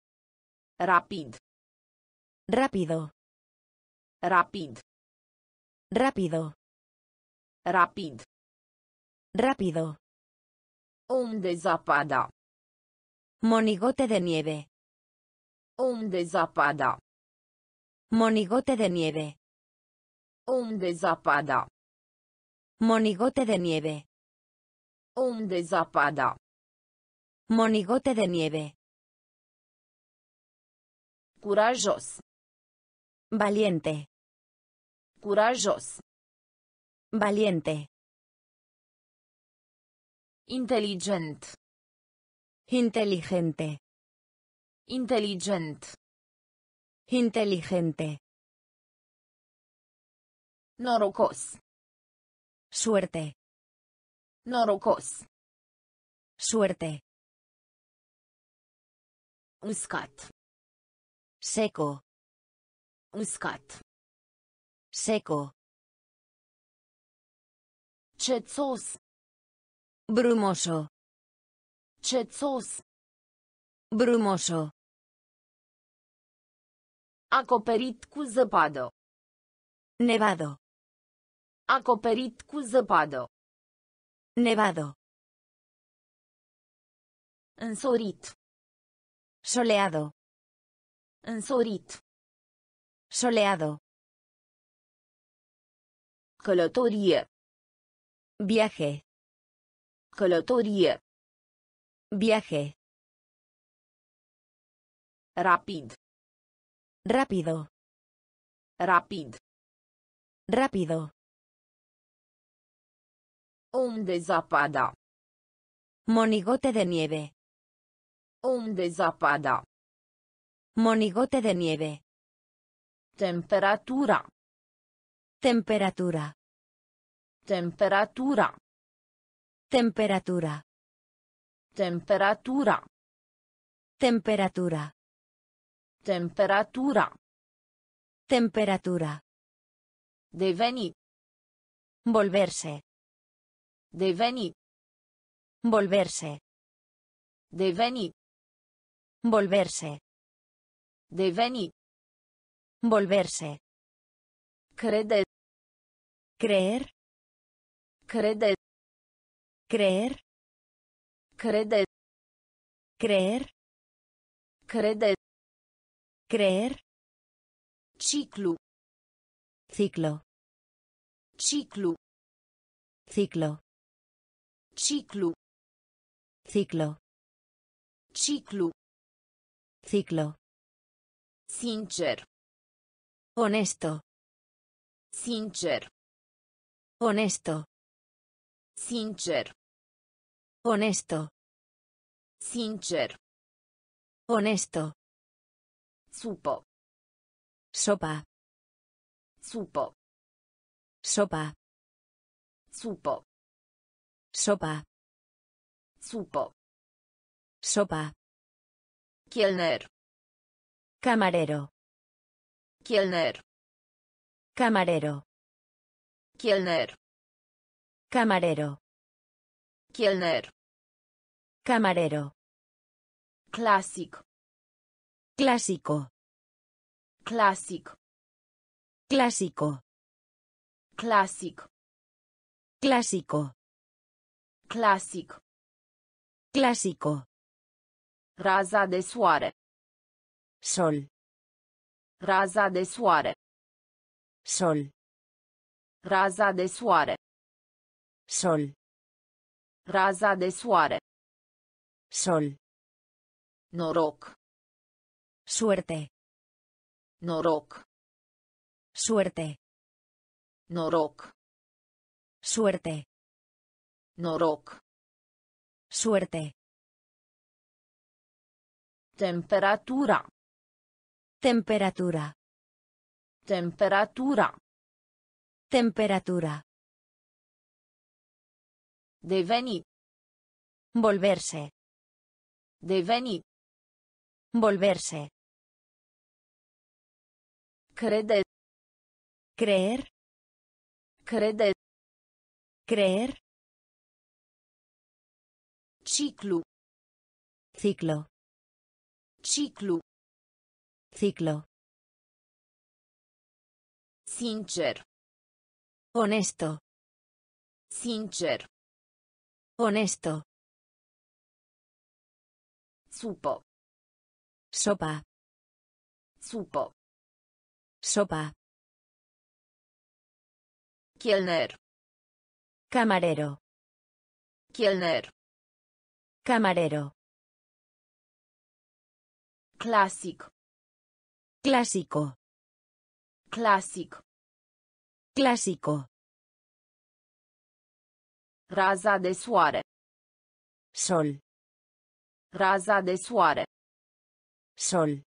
Rapid. Rápido. Rapid. Rápido. Rapid. Rápido. Om de zapada. Monigote de nieve. Om de zapada. Monigote de nieve. Om de zapada. Monigote de nieve. Om de zapada. Monigote de nieve. Curajos. Valiente. Curajos. Valiente. Inteligent. Inteligente. Inteligent. Inteligente. Norocos. Suerte. Norocos. Suerte. Uscat. Seco. Uscat. Seco. Cețos. Brumoso. Cețos. Brumoso. Acoperit cu zăpadă. Nevado. Acoperit cu zăpadă. Nevado. Însorit. Soleado. Însorit. Soleado. Călătorie. Viaje. Călătorie. Viaje. Rapid. Rápido. Rapid. Rápido. Om de zapada. Monigote de nieve. Om de zapada. Monigote de nieve. Temperatura. Temperatura. Temperatura. Temperatura. Temperatura. Temperatura. Temperatura. Temperatura. Deveni. Volverse. Deveni. Volverse. Deveni. Volverse. Deveni. Volverse. Crede. Creer. Crede. Creer. Crede. Creer. Crede. Creer. Ciclu. Ciclo. Ciclu. Ciclo. Ciclu. Ciclo. Ciclu. Ciclo. Sincer. Honesto. Sincer. Honesto. Sincer. Honesto. Sincer. Honesto. Supă. Sopa. Supă. Sopa. Supă. Sopa. Supă. Sopa. Chelner. Camarero. Chelner. Camarero. Chelner. Camarero. Chelner. Camarero. Clasic. Clásico. Clasic. Clásico. Clasic. Clásico. Clasic. Clásico. Raza de soare. Sol. Raza de soare. Sol. Raza de soare. Sol. Raza de soare. Sol. Noroc. Suerte. Noroc. Suerte. Noroc. Suerte. Noroc. Suerte. Temperatura. Temperatura. Temperatura. Temperatura. Deveni. Volverse. Deveni. Volverse. Crede. Creer. Crede. Creer. Ciclu. Ciclo. Ciclu. Ciclo. Sincer. Honesto. Sincer. Honesto. Supo. Sopa. Supo. Sopa. Chelner. Camarero. Chelner. Camarero. Clasic. Clásico. Clasic. Clásico. Raza de soare. Sol. Raza de soare. Sol.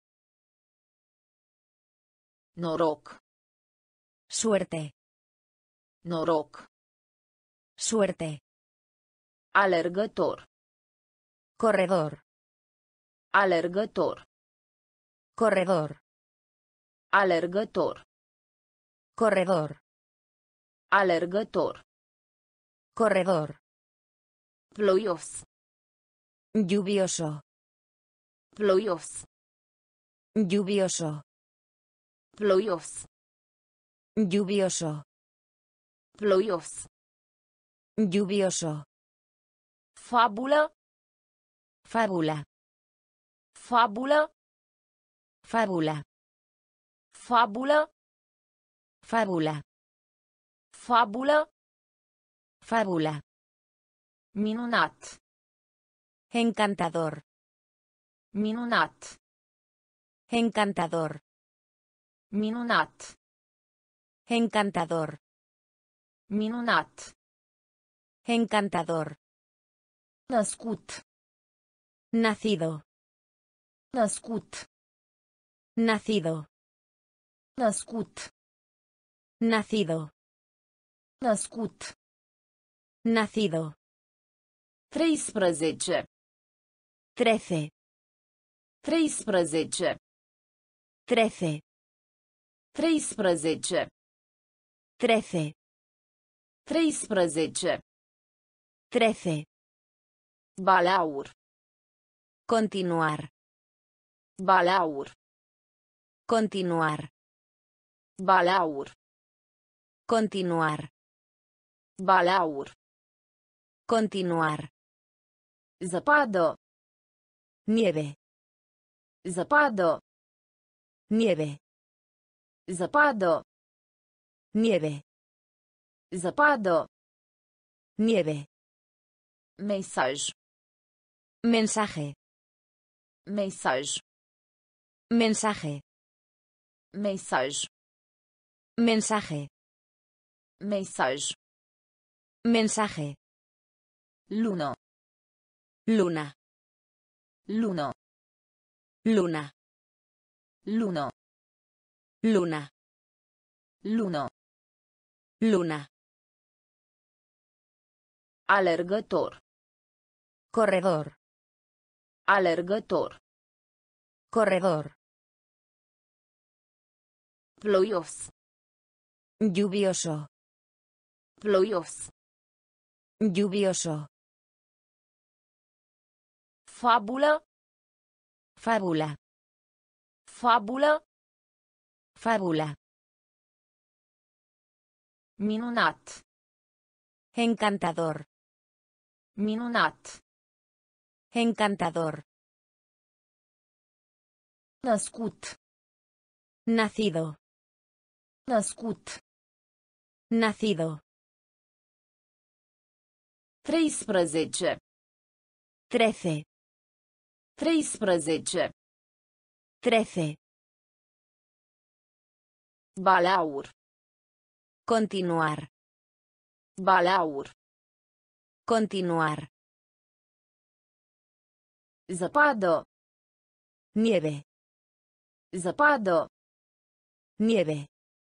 Noroc. Suerte. Noroc. Suerte. Alergător. Corredor. Alergător. Corredor. Alergător. Corredor. Alergător. Corredor. Ploios. Lluvioso. Ploios. Lluvioso. Ploios. Lluvioso. Ploios. Lluvioso. Fabulă. Fábula. Fabulă. Fábula. Fabulă. Fábula. Fabulă. Fábula. Minunat. Encantador. Minunat. Encantador. Minunat. Encantador. Minunat. Encantador. Născut. Nacido. Născut. Nacido. Născut. Nacido. Născut. Nacido. 13. 13. 13. 13. 13. 13. 13. 13. Balaur. Continuar. Balaur. Continuar. Balaur. Continuar. Balaur. Continuar. Zăpadă. Nieve. Zăpadă. Nieve. Zăpadă. Nieve. Zăpadă. Nieve. Mesaj. Mensaje. Mesaj. Mensaje. Mesaj. Mensaje. Mesaj. Mensaje. Lună. Luna. Lună. Luna. Lună. Luna. Lună. Luna. Alergător. Corredor. Alergător. Corredor. Ploios. Lluvioso. Ploios. Lluvioso. Fabulă. Fábula. Fabulă. Fábula. Minunat. Encantador. Minunat. Encantador. Născut. Nacido. Născut. Nacido. 13. 13. 13. 13. Balaur. Continuar. Balaur. Continuar. Zăpadă. Nieve. Zăpadă. Nieve.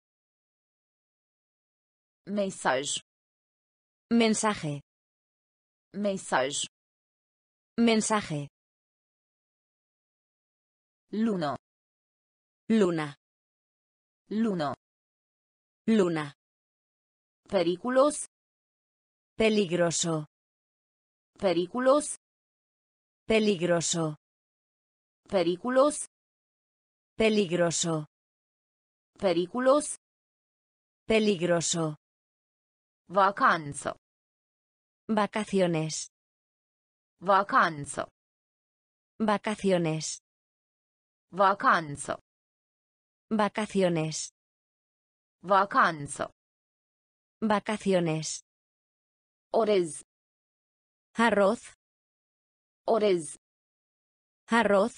Mesaj. Mensaje. Mesaj. Mensaje. Lună. Luna. Lună. Luna. Periculos. Peligroso. Periculos. Peligroso. Periculos. Peligroso. Periculos. Peligroso. Vacanță. Vacaciones. Vacanță. Vacaciones. Vacanță. Vacaciones. Vacanță. Vacaciones. Orez. Arroz. Orez. Arroz.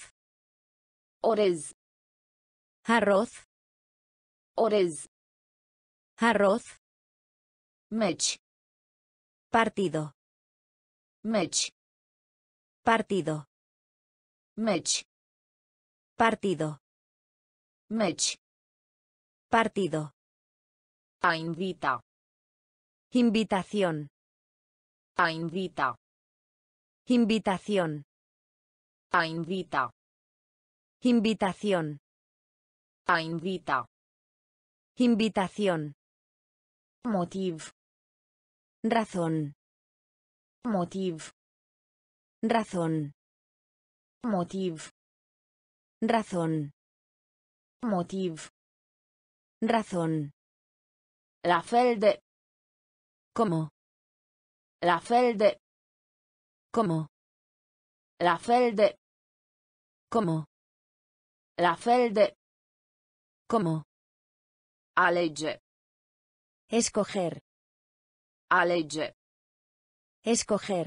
Orez. Arroz. Orez. Arroz. Meci. Partido. Meci. Partido. Meci. Partido. Meci. Partido. A invita. Invitación. A invita. Invitación. A invita. Invitación. A invita. Invitación. Motiv. Razón. Motiv. Razón. Motiv. Razón. Motiv. Razón. La fel de. ¿Cómo? La fel de. ¿Cómo? La fel de. ¿Cómo? La fel de. ¿Cómo? Alege. Escoger. Alege. Escoger.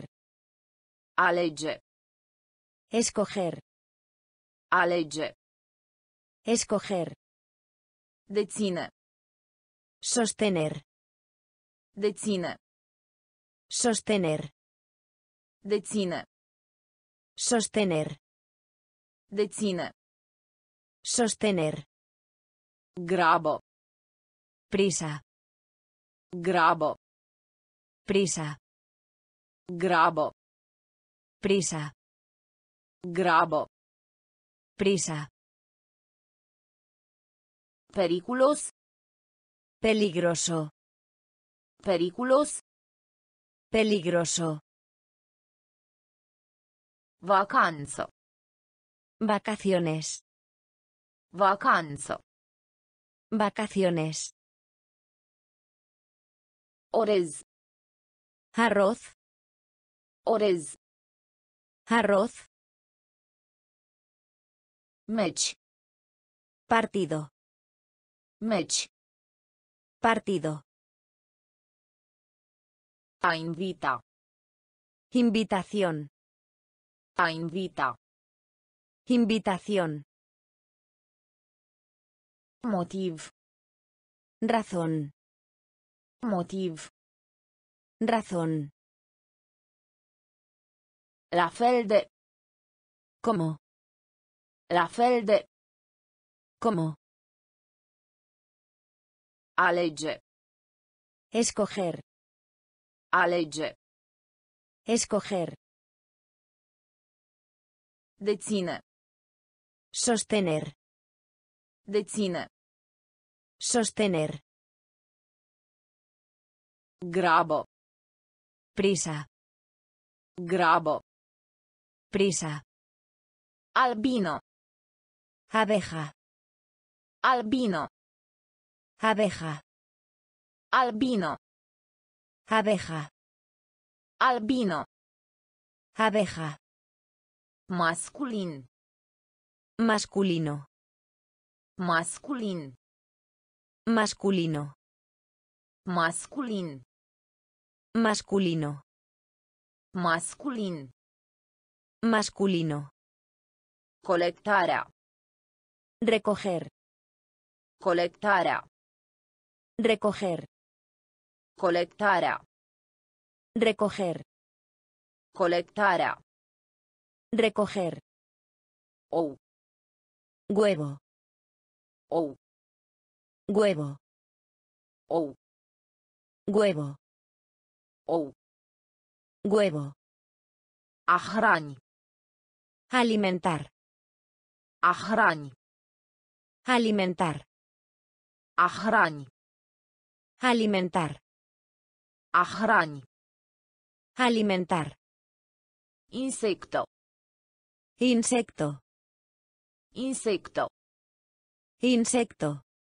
Alege. Escoger. Alege. Escoger. Deține. Sostener. Deține. Sostener. Deține. Sostener. Deține. Sostener. Grabă. Prisa. Grabă. Prisa. Grabă. Prisa. Grabă. Prisa. Periculos. Peligroso. Periculos. Peligroso. Vacanță. Vacaciones. Vacanță. Vacaciones. Orez. Arroz. Orez. Arroz. Meci. Partido. Meci. Partido. A invita. Invitación. A invita. Invitación. Motiv. Razón. Motiv. Razón. La fel de. ¿Cómo? La fel de. ¿Cómo? Alege. Escoger. Alege. Escoger. Deține. Sostener. Deține. Sostener. Grabă. Prisa. Grabă. Prisa. Albino. Abeja. Albino. Abeja. Albino. Abeja. Albino. Abeja. Masculin. Masculino. Masculin. Masculino. Masculin. Masculino. Masculin. Masculino. Colectarea. Recoger. Colectarea. Recoger. Colectarea. Recoger. Colectarea. Recoger. Ou. Huevo. Ou. Huevo. Ou. Huevo. Ou. Huevo. A hrani. Alimentar. A hrani. Alimentar. A hrani. Alimentar. A hrani. Alimentar. Insecto. Insecto. Insecto. Insecto.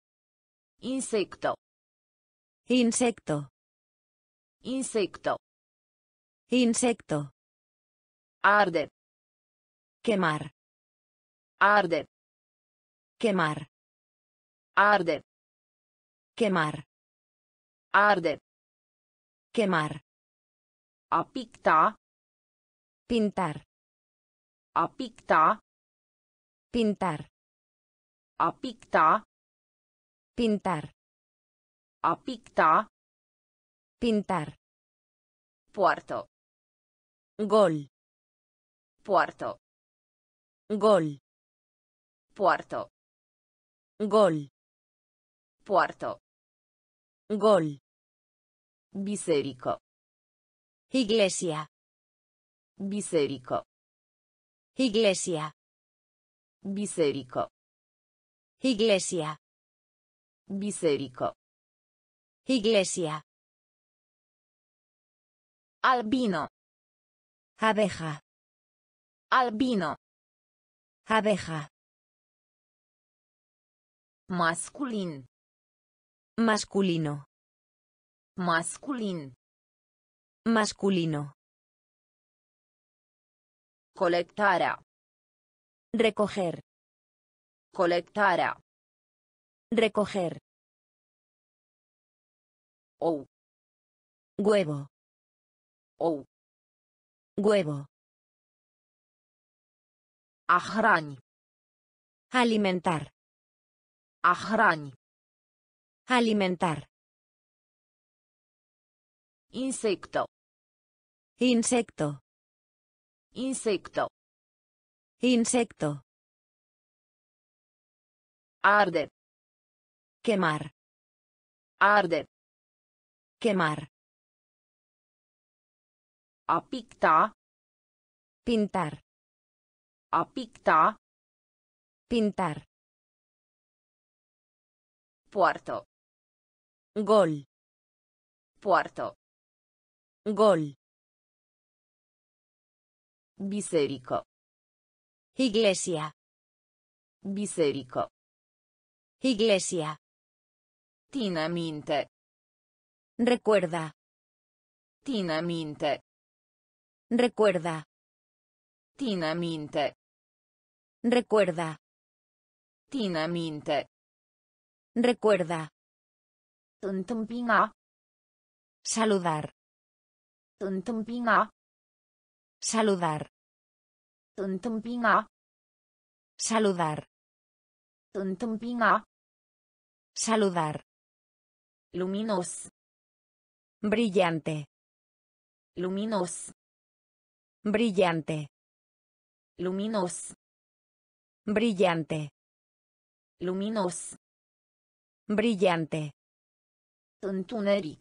Insecto. Insecto. Insecto. Insecto. Arde. Quemar. Arde. Quemar. Arde. Quemar. Arde. Quemar. A picta. Pintar. A picta. Pintar. A picta. Pintar. A picta. Pintar. Puerto. Gol. Puerto. Gol. Puerto. Gol. Puerto. Gol. Biserică. Iglesia. Biserică. Iglesia. Biserică. Iglesia. Biserică. Iglesia. Albino. Abeja. Albino. Abeja. Masculin. Masculino. Masculin. Masculino. Colectarea. Recoger. Colectarea. Recoger. Ou. Huevo. Ou. Huevo. A hrani. Alimentar. A hrani. Alimentar. Insecto. Insecto. Insecto. Insecto. Arde. Quemar. Arde. Quemar. A picta. Pintar. A picta. Pintar. Puerto. Gol. Puerto. Gol. Biserică. Iglesia. Biserică. Iglesia. Ține minte. Recuerda. Ține minte. Recuerda. Ține minte. Recuerda. Ține minte. Recuerda. Întâmpina. Saludar. Întâmpina. Saludar. Întâmpina. Saludar. Întâmpina. Saludar. Luminos. Brillante. Luminos. Brillante. Luminos. Brillante. Luminos. Brillante. Întuneric.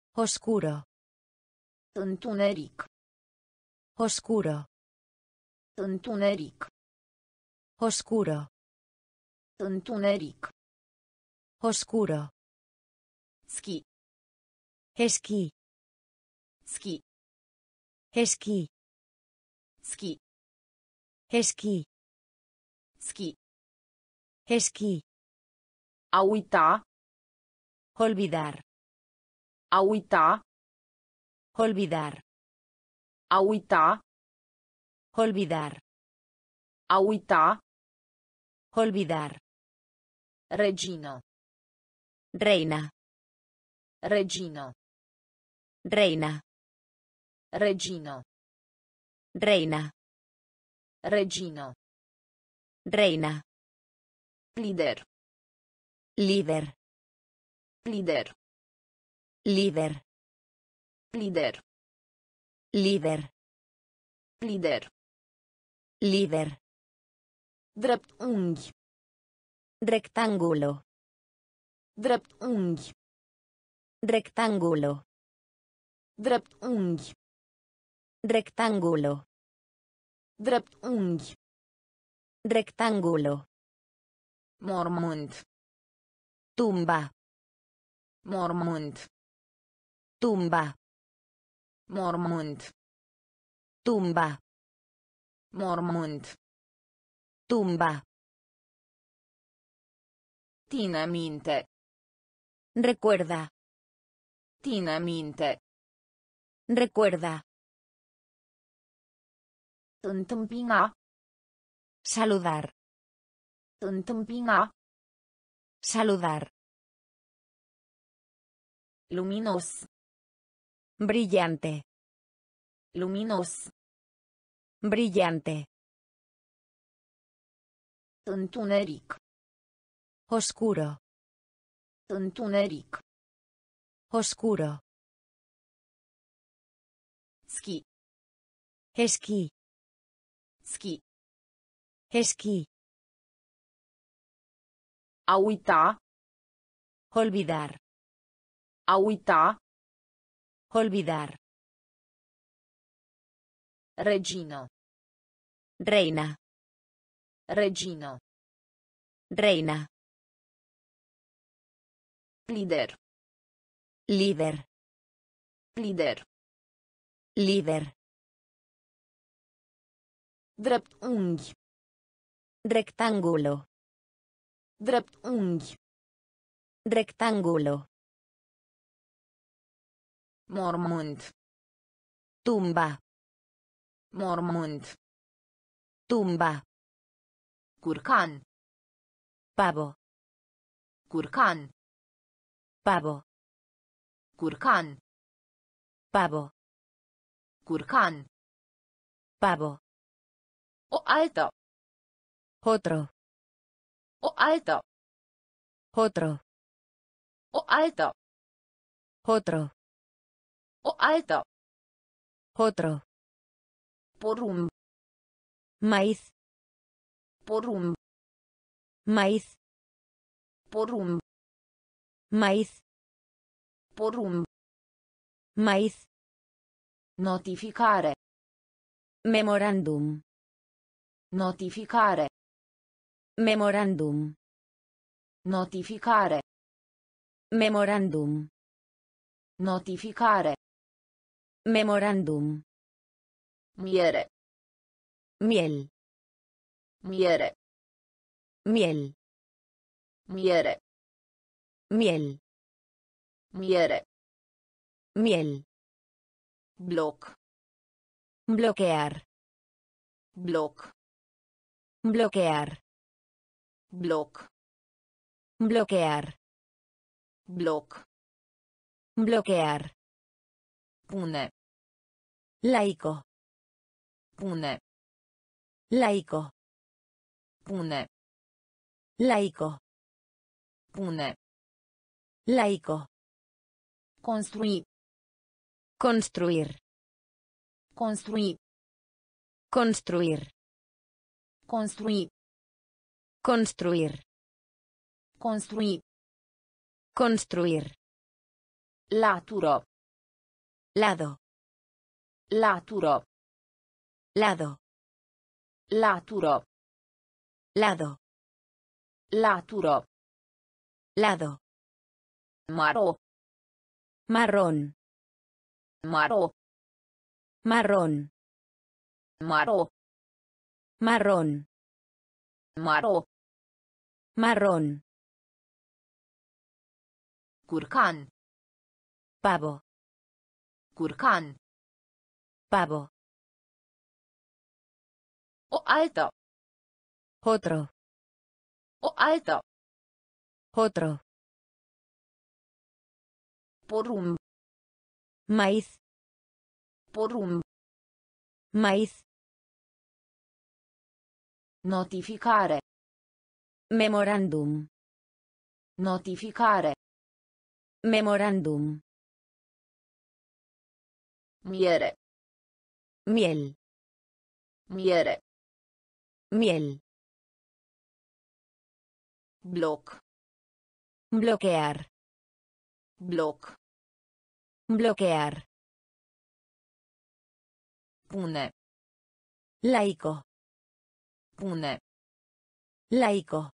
Oscuro. Întuneric. Oscuro. Întuneric. Oscuro. Întuneric. Oscuro. Ski. Esquí. Ski. Esquí. Ski. Esquí. Ski. Esquí. A uita. Olvidar. A uita. Olvidar. A uita. Olvidar. A uita. Olvidar. Regina. Reina. Regina. Reina. Regina. Reina. Regina. Reina. Lider. Líder. Lider. Líder. Lider. Líder. Lider. Líder. Drept unghi. Rectángulo. Drept unghi. Rectángulo. Drept unghi. Rectángulo. Drept unghi. Rectángulo. Mormânt. Tumba. Mormânt. Tumba. Mormânt. Tumba. Mormânt. Tumba. Ține minte. Recuerda. Ține minte. Recuerda. Întâmpina. Saludar. Întâmpina. Saludar. Luminos. Brillante. Luminos. Brillante. Întuneric. Oscuro. Întuneric. Oscuro. Ski. Esquí. Ski. Esquí. A uita. Olvidar. A uita. Olvidar. Regina. Reina. Regina. Reina. Lider. Líder. Lider. Líder. Drept unghi. Rectángulo. Drept unghi. Rectángulo. Mormânt. Tumba. Mormânt. Tumba. Curcan. Pavo. Curcan. Pavo. Curcan. Pavo. Curcan. Pavo. O altă. Otro. O altă. Otro. O altă. Otro. O altă. Otro. Porumb. Maíz. Porumb. Maíz. Porumb. Maíz. Porumb. Maíz. Notificare. Memorándum. Notificare. Memorándum. Notificare. Memorándum. Notificare. Memorándum. Miere. Miel. Miere. Miel. Miere. Miel. Miere. Miel. Bloc. Bloquear. Bloc. Bloquear. Bloc. Bloquear. Bloc. Bloquear. Pune. Laico. Pune. Laico. Pune. Laico. Pune. Laico. Construi. Construir. Construi. Construir. Construi. Construir. Construi. Construir. Latură. Lado. Latură. Lado. Laturo. Lado. Laturo. Lado. Maro. Marrón. Maro. Marrón. Maro. Marrón. Maro. Marrón. Curcan. Pavo. Curcan. Pavo. O altă. Otro. O altă. Otro. Porumb. Maíz. Porumb. Maíz. Notificare. Memorándum. Notificare. Memorándum. Miere. Miel. Miere. Miel. Bloc. Bloquear. Bloc. Bloquear. Pune. Laico. Pune. Laico.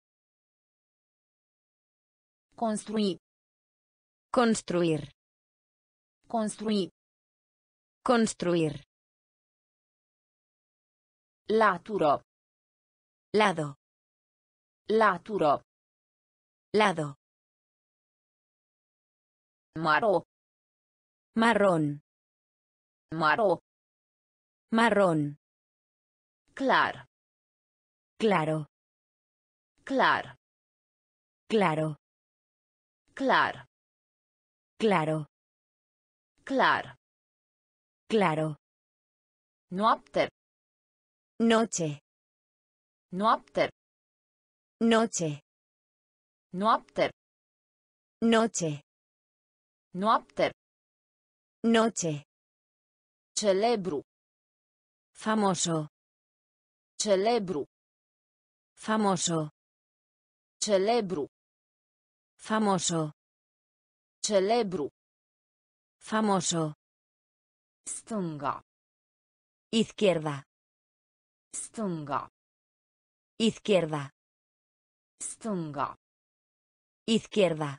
Construi. Construir. Construi. Construir. Laturo. Lado. Laturo. Lado. Maro. Marrón. Maro. Marrón. Clar. Claro. Clar. Claro. Clar. Claro. Clar. Claro. Noapte. Noche. Noapte. Noche. Noapte. Noche. Noapte. Noche. Celebru. Famoso. Celebru. Famoso. Celebru. Famoso. Celebru. Famoso. Stânga. Izquierda. Stânga. Izquierda. Stânga. Izquierda.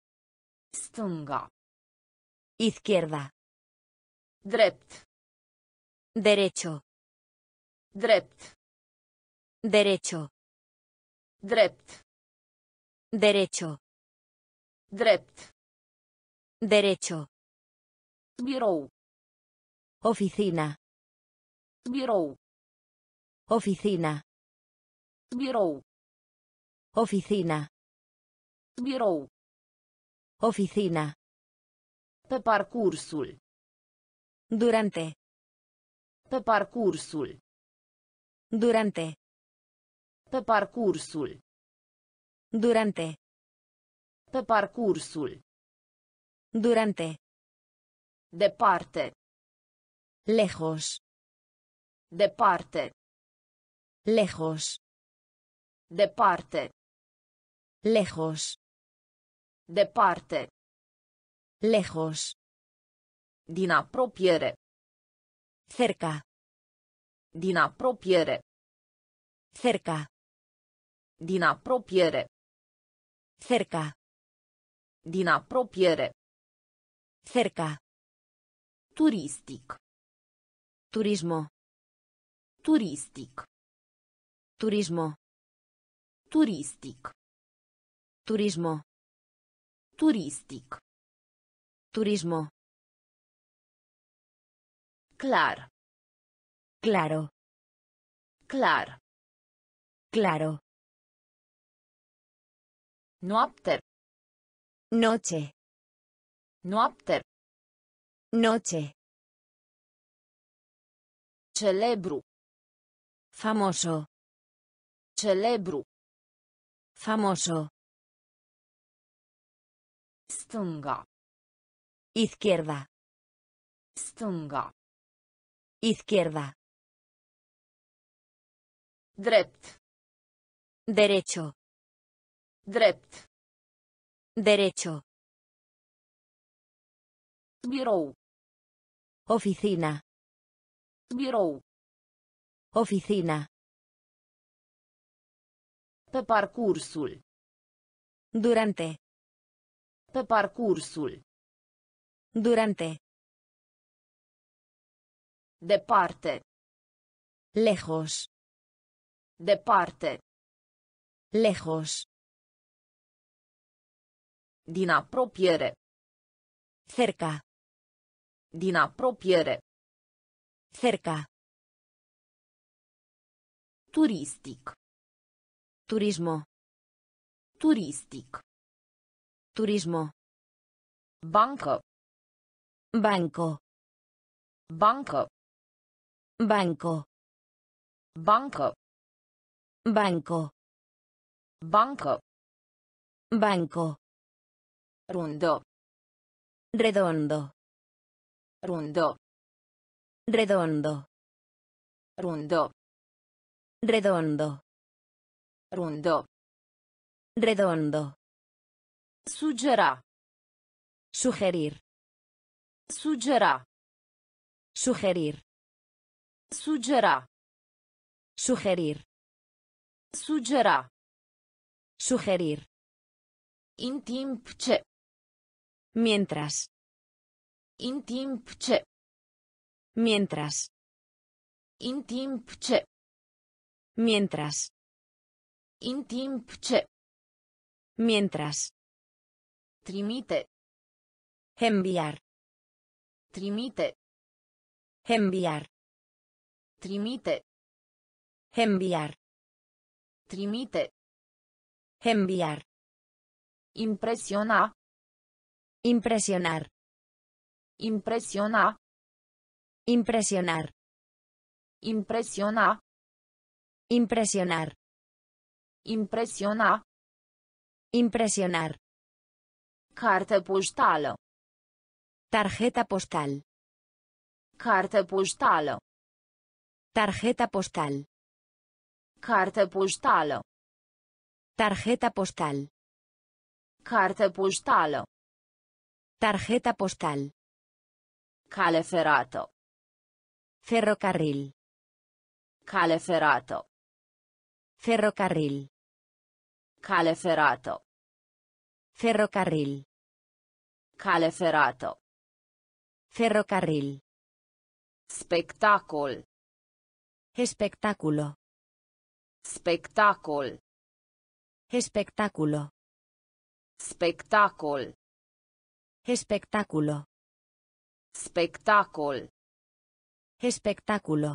Stânga. Izquierda. Drept. Derecho. Drept. Derecho. Drept. Derecho. Drept. Derecho. Birou. Oficina. Birou. Oficina. Birou. Oficina. Birou. Oficina. Pe parcursul. Durante. Pe parcursul. Durante. Pe parcursul. Durante. Pe parcursul. Durante. Departe. Lejos. Departe. Lejos. Departe. Lejos. Departe. Lejos. Din apropiere. Cerca. Din apropiere. Cerca. Din apropiere. Cerca. Din apropiere. Cerca. Turistic. Turismo. Turistic. Turismo. Turistic. Turismo. Turistic. Turismo. Clar. Claro. Clar. Claro. Noapte. Noche. Noapte. Noche. Celebru. Famoso. Celebru. Famoso. Stânga. Izquierda. Stânga. Izquierda. Drept. Derecho. Drept. Derecho. Birou. Oficina. Birou. Oficina. Pe parcursul. Durante. Pe parcursul. Durante. Departe. Lejos. Departe. Lejos. Din apropiere. Cerca. Din apropiere. Cerca. Turistic. Turismo. Turistic. Turismo. Bancă. Banco. Bancă. Banco. Bancă. Banco. Bancă. Banco. Rundă. Redondo. Rundă. Redondo. Rundă. Redondo. Rundă. Redondo. Sugera. Sugerir. Sugera. Sugerir. Sugera. Sugerir. Sugera. Sugerir. În timp ce. Mientras. În timp ce. Mientras. În timp ce. Mientras. În timp ce. Mientras. Trimite. Enviar. Trimite. Enviar. Trimite. Enviar. Trimite. Enviar. Impresiona. Impresionar. Impresiona. Impresionar. Impresiona. Impresionar. Impresiona. Impresionar. Carte poștală. Tarjeta postal. Carte poștală. Tarjeta postal. Carte poștală. Tarjeta postal. Carte poștală. Tarjeta postal. Cale ferată. Ferrocarril. Cale ferată. Ferrocarril. Cale ferată. Ferrocarril. Cale ferată. Ferrocarril. Spectacol. Espectáculo. Spectacol. Espectáculo. Spectacol. Espectáculo. Spectacol. Espectáculo.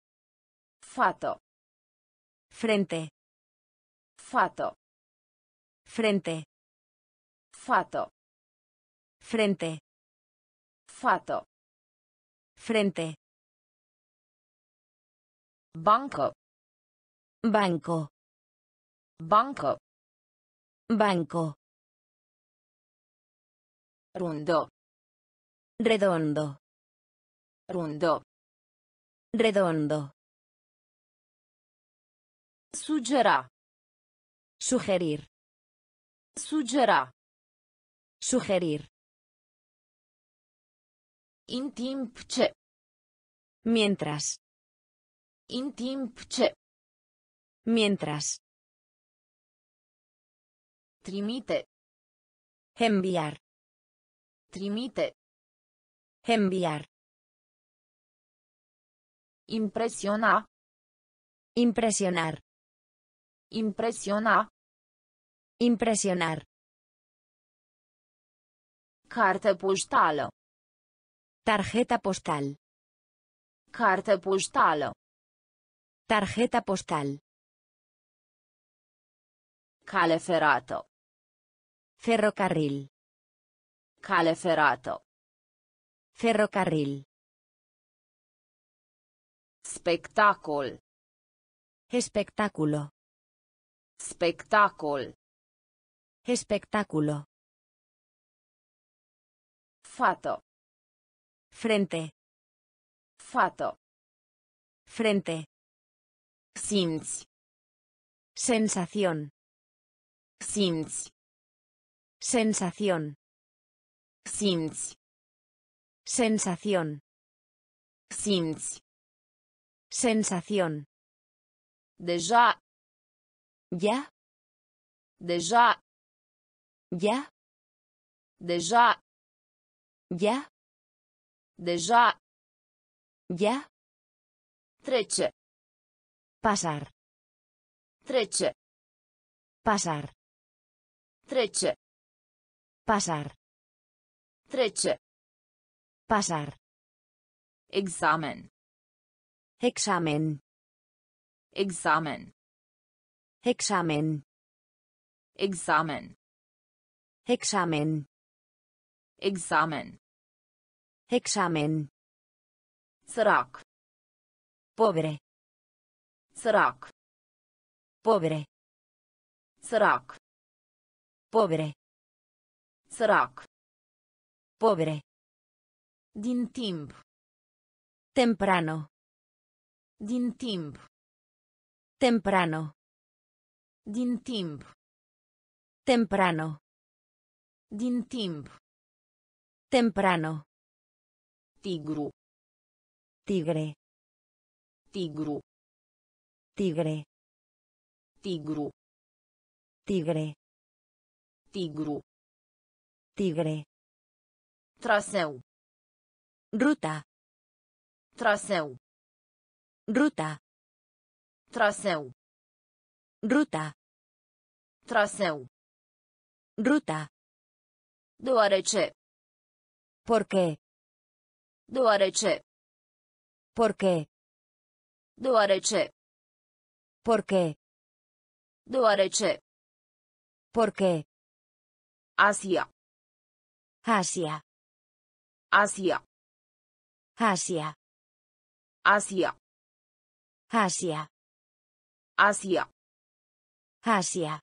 Fată. Frente. Fată. Frente. Fată. Frente. Fată. Frente. Bancă. Banco. Bancă. Banco. Rundă. Redondo. Rundă. Redondo. Sugera. Sugerir. Sugera. Sugerir. În timp ce. Mientras. În timp ce. Mientras. Trimite. Enviar. Trimite. Enviar. Impresiona. Impresionar. Impresiona. Impresionar. Carte poștală. Tarjeta postal. Carte poștală. Tarjeta postal. Cale ferată. Ferrocarril. Cale ferată. Ferrocarril. Spectacol. Espectáculo. Spectacol. Espectáculo. Fată. Frente. Fată. Frente. Simți. Sensación. Simți. Sensación. Simți. Sensación. Simți. Sensación. Deja. Ya. Deja. Ya. Deja. Ya. Deja. Ya. Trece. Pasar. Trece. Pasar. Trece. Pasar. Trece. Pasar. Examen. Examen. Examen. Examen. Examen. Examen. Examen. Examen. Sărac. Pobre. Sărac. Pobre. Sărac. Pobre. Sărac. Pobre. Din timp. Temprano. Din timp. Temprano. Din timp. Temprano. Din timp. Temprano. Tigru. Tigre. Tigru. Tigre. Tigru. Tigre. Tigru. Tigre. Traseu. Ruta. Traseu. Ruta. Traseu. Ruta. Traseu. Ruta. Deoarece. ¿Por qué? Deoarece. ¿Por qué? Deoarece. ¿Por qué? Deoarece. ¿Por qué? Asia. Asia. Asia. Asia. Asia. Asia. Asia. Asia.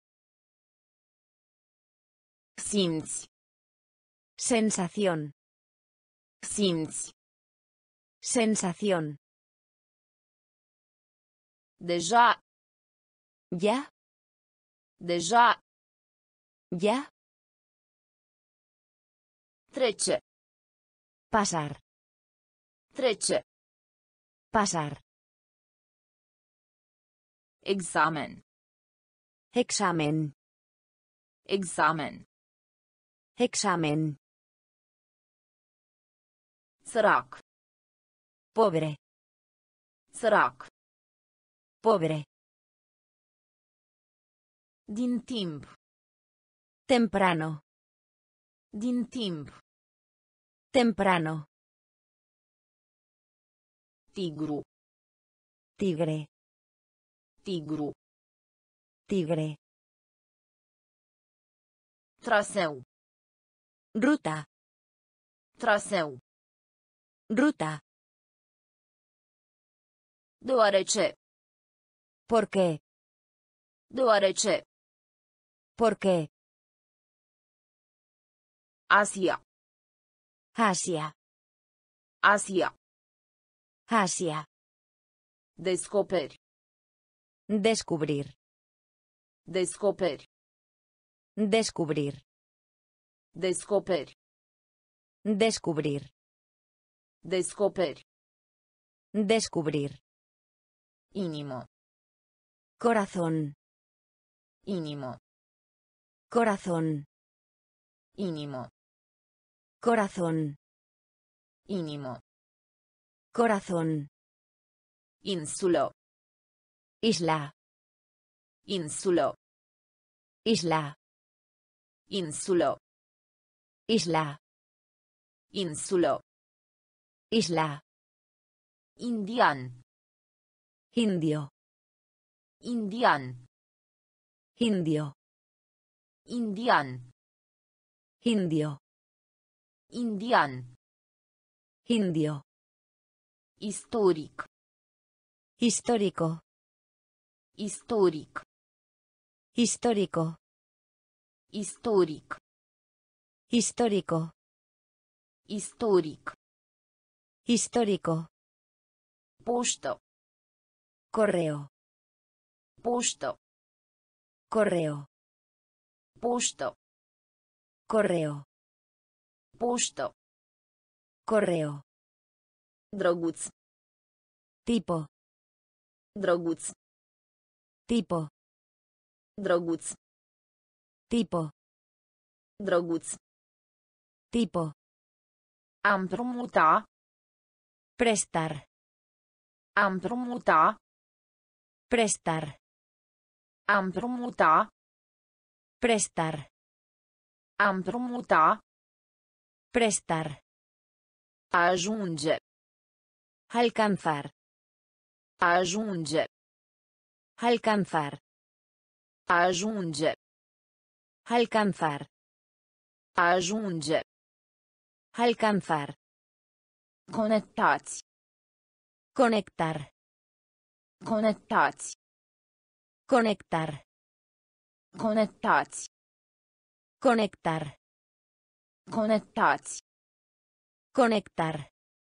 Simți. Sensación. Simți. Sensación. Deja. Ya. Deja. Ya. Trece. Pasar. Trece. Pasar. Examen. Examen. Examen. Examen. Sărac. Pobre. Sărac. Pobre. Din timp. Temprano. Din timp. Temprano. Tigru. Tigre. Tigru. Tigre. Traseu. Ruta. Traseu. Ruta. Deoarece. ¿Por qué? Deoarece. ¿Por qué? Asia. Asia. Asia. Asia. Descoperi. Descubrir. Descoperi. Descubrir. Descoperi. Descubrir. Descoperi. Descubrir. Inimă. Corazón. Inimă. Corazón. Inimă. Corazón. Inimă. Corazón. Insulă. Isla. Insulă. Isla. Insulă. Isla. Insulă. Isla. Indian. Indio. Indian. Indio. Indian. Indio. Indian. Indio. Istoric. Histórico. Istoric. Histórico. Istoric. Histórico. Istoric. Histórico. Poștă. Correo. Poștă. Correo. Poștă. Correo. Poștă. Correo. Drăguț. Tipo. Drăguț. Tipo. Drăguț. Tipo. Drăguț. Tipo. A împrumuta. Prestar. A împrumuta. Prestar. A împrumuta. Prestar. A împrumuta. Prestar. A ajunge. Alcanzar. A ajunge. Alcanzar. A ajunge. Alcanzar. A ajunge. Alcanzar. Conectați. Conectar. Conectați. Conectar. Conectați. Conectar. Conectați. Conectar.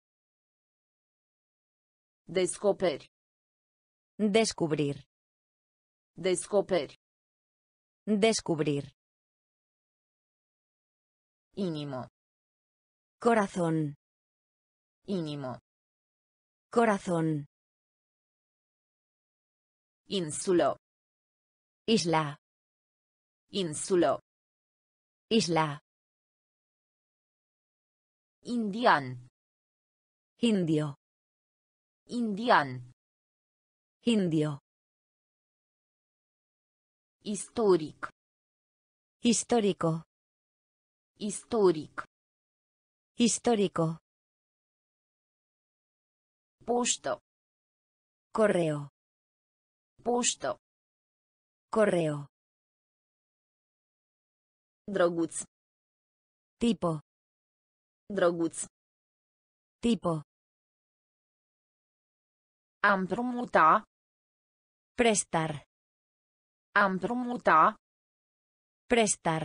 Descoperi. Descubrir. Descoperi. Descubrir. Inimă. Corazón. Inimă. Corazón. Insulă. Isla. Insulă. Isla. Indian. Indio. Indian. Indio. Istoric. Histórico. Istoric. Histórico. Poștă. Correo. Poștă. Correo. Drăguț. Tipo. Drăguț. Tipo. A împrumuta. Prestar. A împrumuta. Prestar.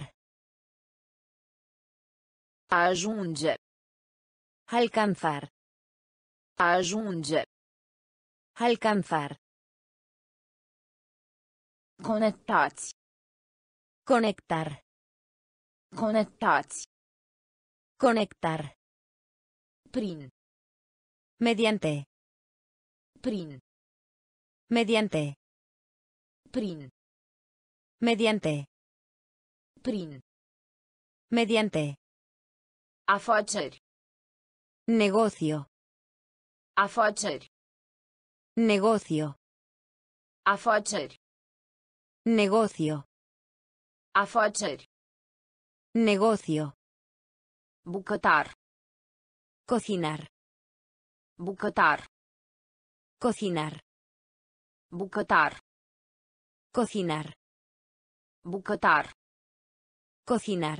A ajunge. Alcanzar. A ajunge. Alcanzar. Conectați. Conectar. Conectați. Conectar. Prin. Mediante. Prin. Mediante. Prin. Mediante. Prin. Mediante. Afaceri. Negocio. Afaceri. Negocio. Afaceri. Negocio. Afaceri. Negocio. Bucătar. Cocinar. Bucătar. Cocinar. Bucătar. Cocinar. Bucătar. Cocinar.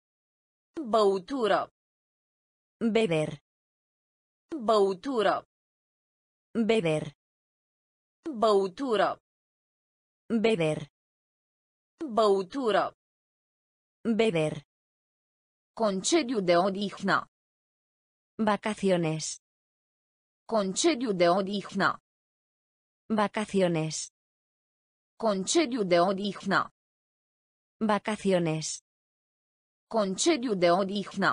Băutură. Beber. Băutură. Beber. Băutură. Beber. Băutură. Beber. Concediu de odihnă. Vacaciones. Concediu de odihnă. Vacaciones. Concediu de odihnă. Vacaciones. Concediu de odihnă.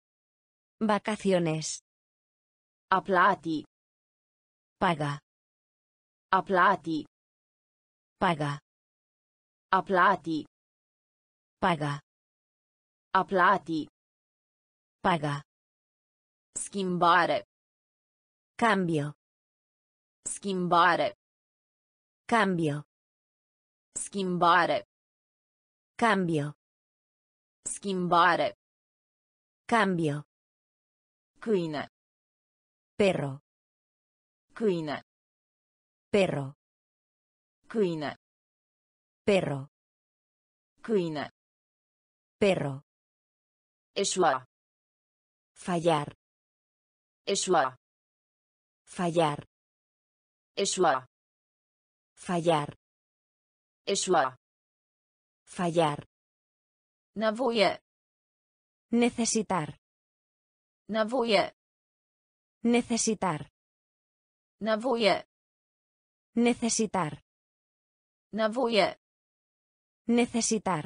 Vacaciones. A plati. Paga. A plati. Paga. A plati. Paga. A plati. Paga. Schimbare. Cambio. Schimbare. Cambio. Schimbare. Cambio. Schimbare. Cambio. Câine. Perro. Câine. Perro. Câine. Perro. Câine. Perro. Eșua. Fallar. Eșua. Fallar. Eșua. Fallar. Eșua. Fallar. Nevoie. Necesitar. Nevoie. Necesitar. Nevoie. Necesitar. Nevoie. Necesitar.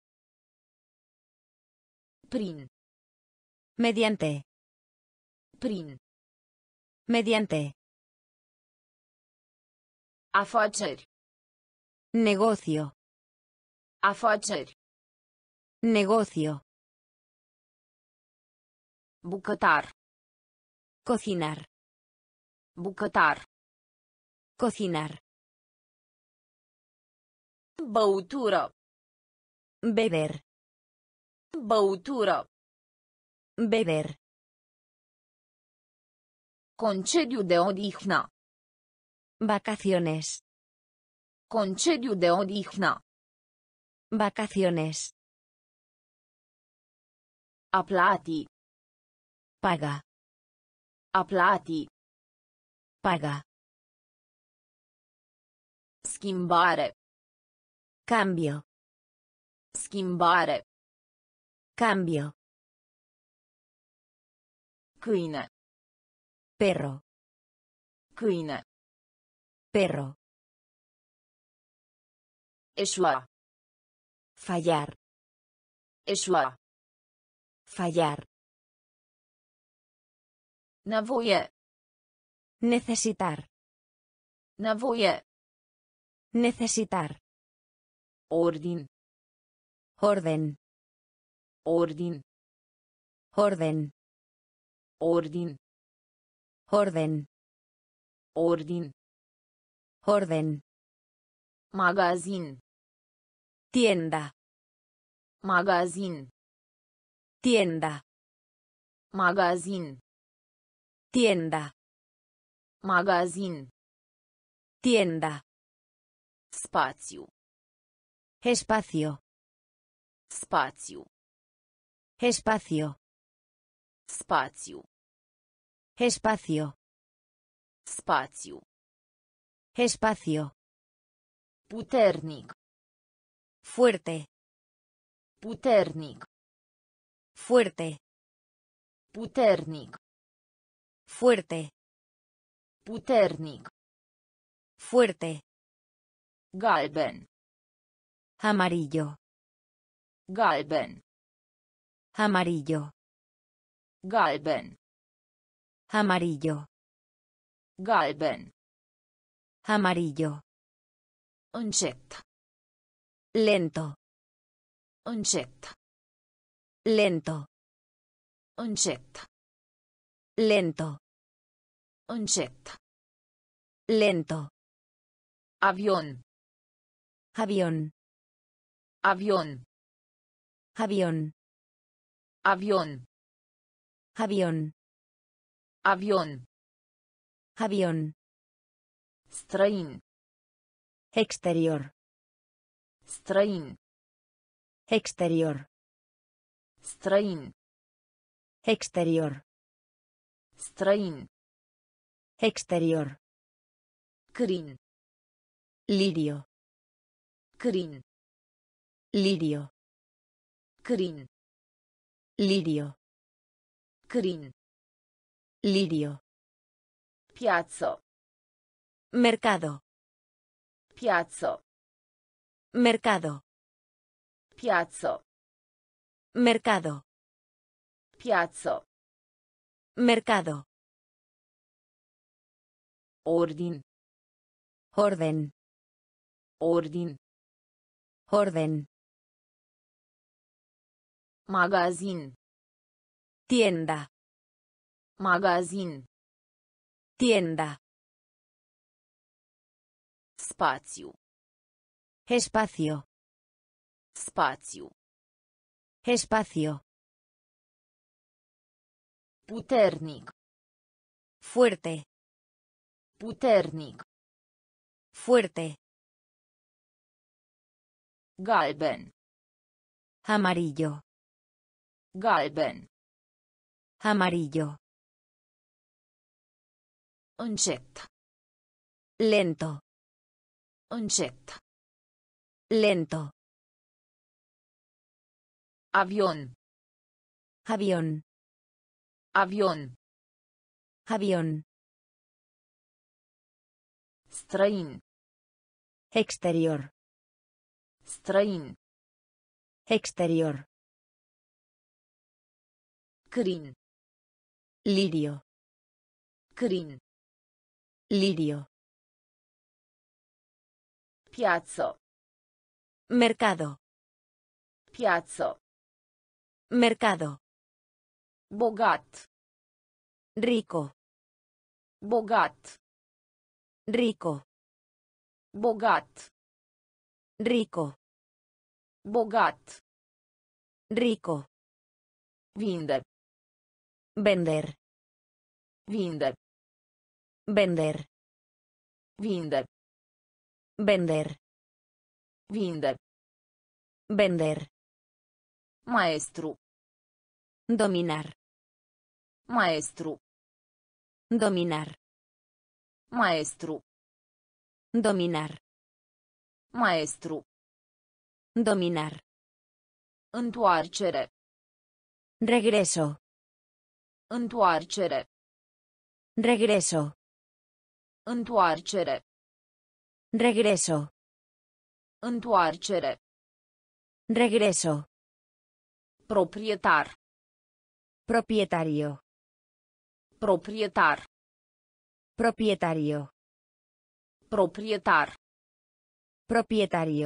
Prin. Mediante. Prin. Mediante. Afaceri. Negocio. Afaceri. Negocio. Bucătar. Cocinar. Bucătar. Cocinar. Băutură. Beber. Băutură. Beber. Concediu de odihnă. Vacaciones. Concediu de odihnă. Vacaciones. A plati. Paga. A plati. Paga. Schimbare. Cambio. Schimbare. Cambio. Câine. Perro. Câine. Perro. Eșua. Fallar. Eșua. Fallar. Nevoie. Necesitar. Nevoie. Necesitar. Ordin. Orden. Ordin. Orden. Ordin. Orden. Ordin. Orden. Magazin. Tienda. Magazin. Tienda. Magazin. Tienda. Magazin. Tienda. Spațiu. Espacio. Spațiu. Espacio. Spațiu. Espacio. Spațiu. Espacio. Puternic. Fuerte. Puternic. Fuerte. Puternic. Fuerte. Puternic. Fuerte. Galben. Amarillo. Galben. Amarillo. Galben. Amarillo. Galben. Amarillo. Încet. Lento. Încet. Lento. Încet. Lento. Încet. Lento. Avion. Avión. Avion. Avión. Avion. Avión. Avion. Avión. Străin. Exterior. Străin. Exterior. Străin. Exterior. Străin. Exterior. Crin. Lirio. Crin. Lirio. Crin. Lirio. Crin. Lirio. Piață. Mercado. Piață. Mercado. Piață. Mercado. Piață. Mercado. Ordin. Orden. Ordin. Orden. Magazin. Tienda. Magazin. Tienda. Spațiu. Espacio. Spațiu. Espacio. Puternic. Fuerte. Puternic. Fuerte. Galben. Amarillo. Galben. Amarillo. Încet. Lento. Încet. Lento. Avion. Avión. Avion. Avión. Străin. Exterior. Străin. Exterior. Crin. Lirio. Crin. Lirio. Piață. Mercado. Piață. Mercado. Bogat. Rico. Bogat. Rico. Bogat. Rico. Bogat. Rico. Vinde. Vender. Vinde. Vender. Vinde. Vender. Vinde. Vender. Maestru. Dominar. Maestru. Dominar. Maestru. Dominar. Maestru. Dominar. Întoarcere. Regreso. Întoarcere. Regreso. Întoarcere. Regreso. Întoarcere. Regreso. Proprietar. Propietario. Proprietar. Propietario. Proprietar. Propietario.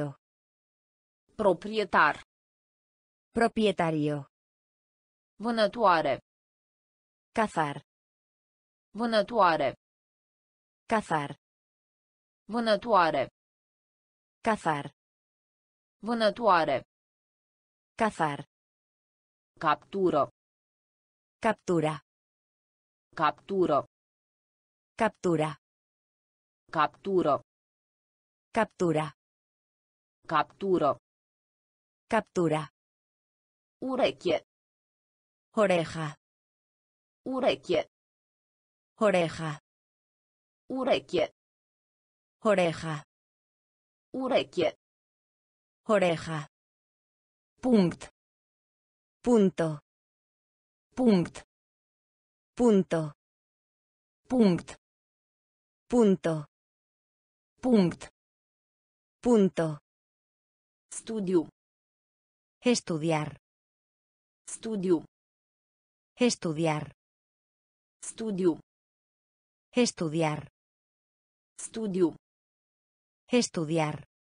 Proprietar. Propietario. Vânătoare. Cazar. Vânătoare. Cazar. Vânătoare. Cazar. Vânătoare. Cazar. Captură. Captura. Captură. Captura. Captură. Captura. Captură. Captura. Ureche. Oreja. Ureche. Oreja. Ureche. Oreja. Ureche. Oreja. Punct. Punto. Punct. Punto. Punct. Punto. Punct. Punto. Studiu. Estudiar. Studiu. Estudiar. Studiu. Estudiar. Studiu. Estudiar.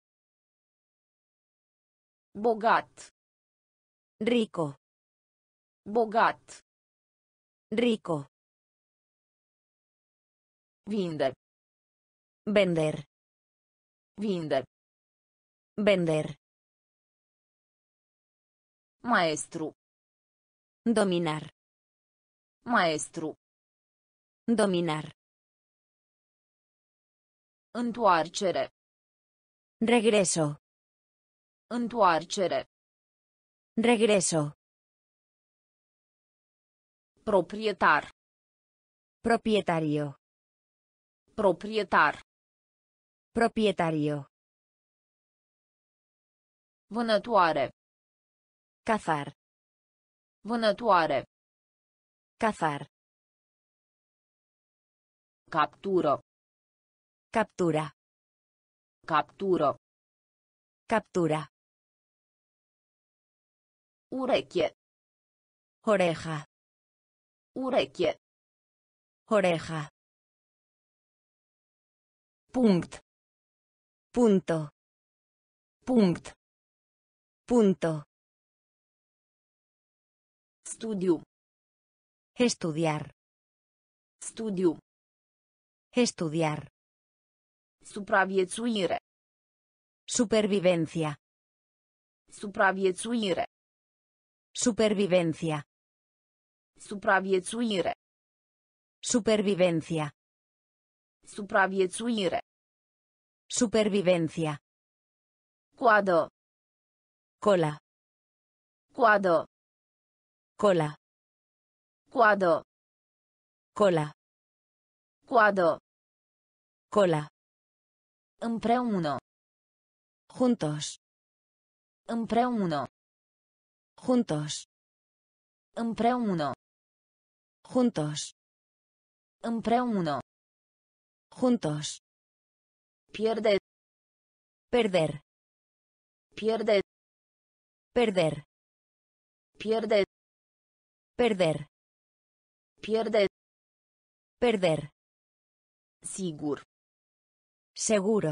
Bogat. Rico. Bogat. Rico. Vinde. Vender. Vinde. Vender. Maestru. Dominar. Maestru. Dominar. Întoarcere. Regreso. Întoarcere. Regreso. Proprietar. Propietario. Proprietar. Propietario. Vânătoare. Cazar. Vânătoare. Cazar. Captură. Captura. Captură. Captura. Ureche. Oreja. Ureche. Oreja. Punct. Punto. Punct. Punto. Studiu. Estudiar. Studiu. Estudiar. Supraviețuire. Supervivencia. Supraviețuire. Supervivencia. Supraviețuire. Supervivencia. Supraviețuire. Supervivencia. Coadă. Cola. Coadă. Cola. Coadă. Cola. Coadă. Cola. Împreună. Juntos. Împreună. Juntos. Împreună. Juntos. Împreună. Juntos. Pierde. Perder. Pierde. Perder. Pierde. Perder. Pierde. Perder. Sigur. Seguro.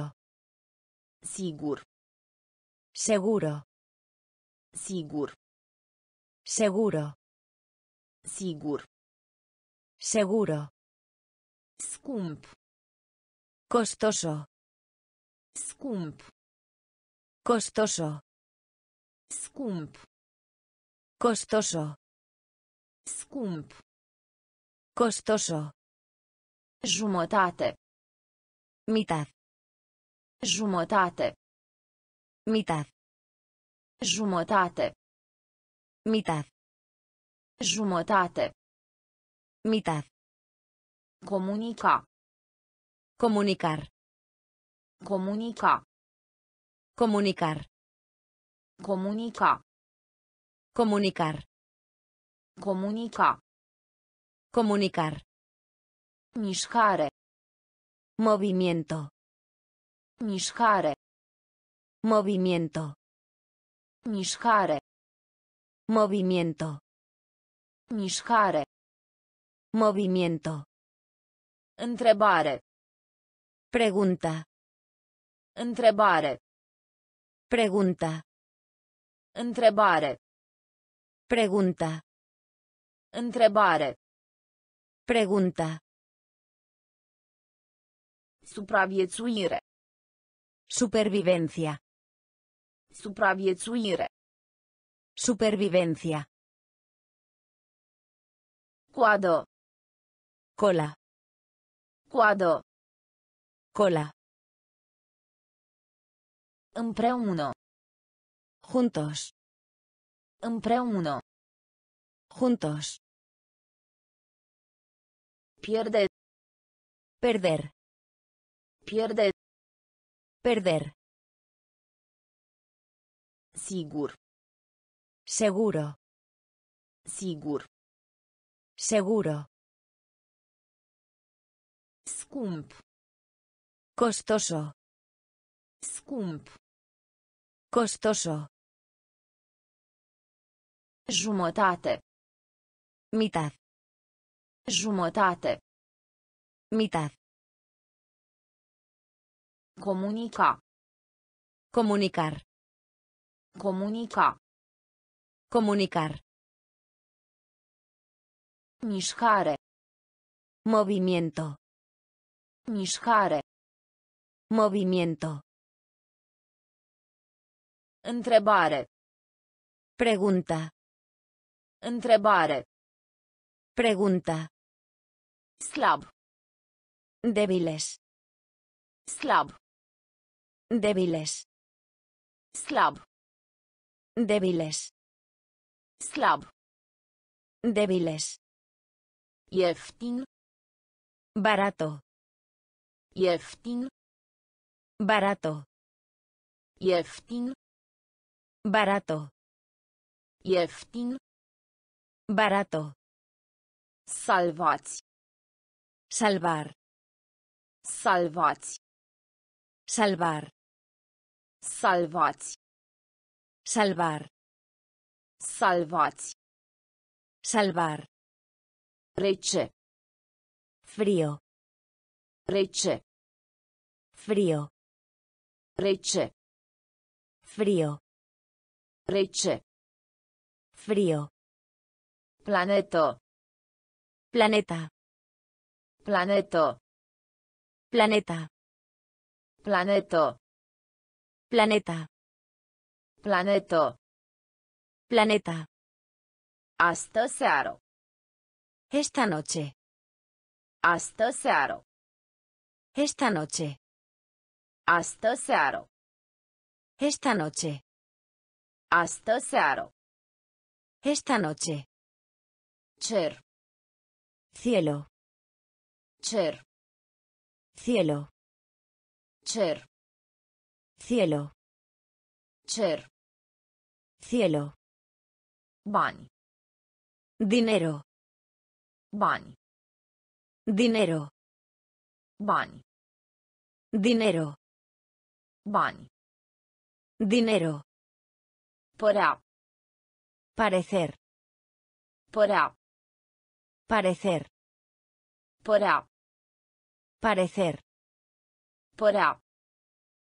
Sigur. Seguro. Sigur. Seguro. Sigur. Seguro. Scump. Costoso. Scump. Costoso. Scump. Costoso. Scump. Costoso. Jumătate. Mitad. Jumătate. Mitad. Jumătate. Mitad. Jumătate. Mitad. Comunica. Comunicar. Comunica. Comunicar. Comunica. Comunicar. Comunica. Comunicar. Mișcare. Movimiento. Mișcare. Movimiento. Mișcare. Movimiento. Mișcare. Movimiento. Întrebare. Pregunta. Întrebare. Pregunta. Întrebare. Pregunta. Întrebare. Pregunta. Supraviețuire. Supervivencia. Supraviețuire. Supervivencia. Coadă. Cola. Coadă. Cola. Împreună. Juntos. Împreună. Juntos. Pierde. Perder. Pierde. Perder. Sigur. Seguro. Sigur. Seguro. Scump. Costoso. Scump. Costoso. Jumătate. Mitad. Jumătate. Mitad. Comunica. Comunicar. Comunica. Comunicar. Mișcare. Movimiento. Mișcare. Movimiento. Întrebare. Pregunta. Întrebare. Pregunta. Slab. Débiles. Slab. Débiles. Slab. Débiles. Slab. Débiles. Ieftin. Barato. Ieftin. Barato. Ieftin. Barato. Ieftin. Barato. Salvați. Salvar. Salvați. Salvar. Salvați. Salvar. Salvați. Salvar. Rece. Frío. Rece. Frío. Rece. Frío. Rece. Frío. Planetă. Planeta. Planetă. Planeta. Planetă. Planeta. Planetă. Planeta. Astă seară. Esta noche. Astă seară. Esta noche. Astă seară. Esta noche. Astă seară. Esta noche. Cer. Cielo. Cer. Cielo. Cer. Cielo. Cer. Cielo. Bani. Dinero. Bani. Dinero. Bani. Dinero. Bani. Dinero. Părea. Parecer. Părea. Parecer. Părea. Parecer. Părea.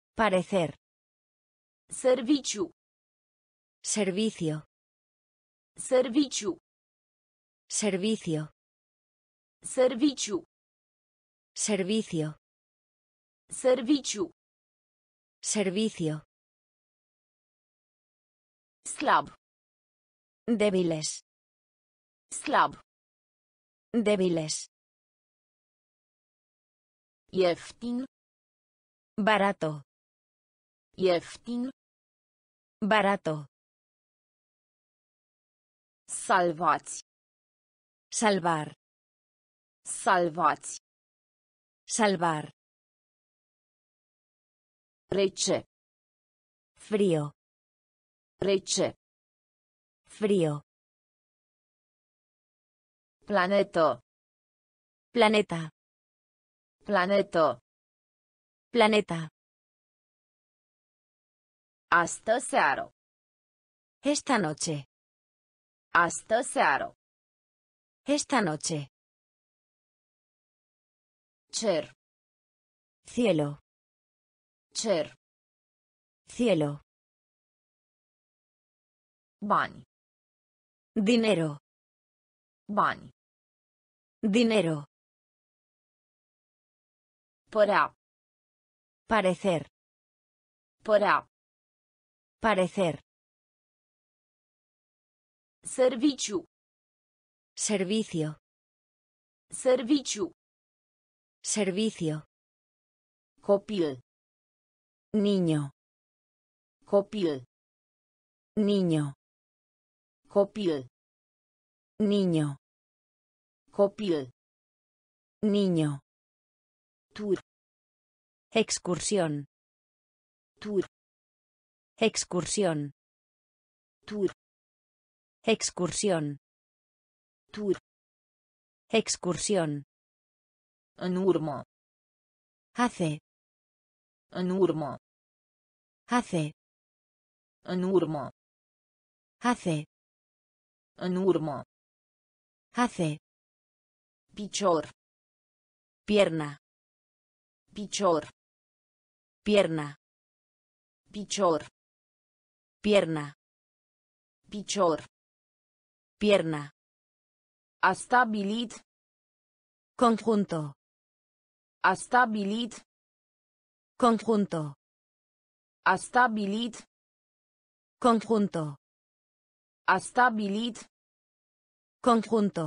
Parecer. Serviciu. Servicio. Serviciu. Servicio. Serviciu. Servicio. Serviciu. Servicio. Slab. Débiles. Slab. Débiles. Ieftin. Barato. Ieftin. Barato. Salvați. Salvar. Salvați. Salvar. Rece. Frío. Rece. Frío. Planetă. Planeta. Planetă. Planeta. Astă seară. Esta noche. Astă seară. Esta noche. Cer. Cielo. Cer. Cielo. Bani. Dinero. Bani. Dinero. Părea. Parecer. Părea. Parecer. Serviciu. Servicio. Serviciu. Servicio. Copil. Niño. Copil. Niño. Copil. Niño. Copil. Niño. Tur. Excursión. Tur. Excursión. Tur. Excursión. Tur. Excursión. În urmă. Hace. În urmă. Hace. În urmă. Hace. În urmă. Hace. Picior. Pierna. Picior. Pierna. Picior. Pierna. Picior. Pierna. A stabilit. Conjunto. A stabilit. Conjunto. A stabilit. Conjunto. A stabilit. Conjunto.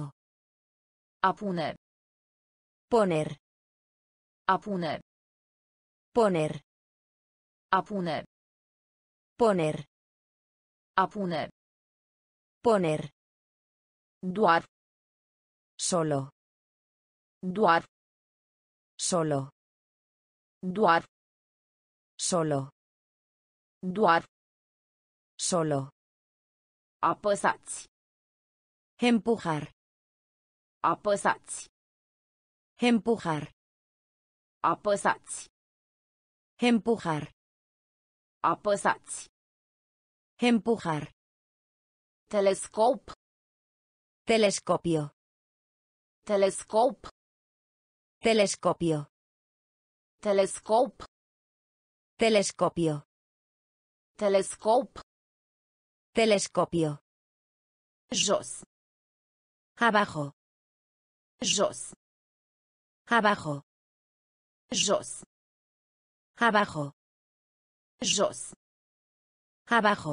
A pune. Poner. A pune. Poner. A pune. Poner. A pune. Poner. Doar. Solo. Doar. Solo. Doar. Solo. Doar. Solo. Apăsați. Empujar. Apăsați. Empujar. Apăsați. Empujar. Apăsați. Empujar. Telescop. Telescopio. Telescop. Telescopio. Telescop. Telescopio. Telescop. Telescopio. Jos. Abajo. Jos. Abajo. Jos. Abajo. Jos. Abajo.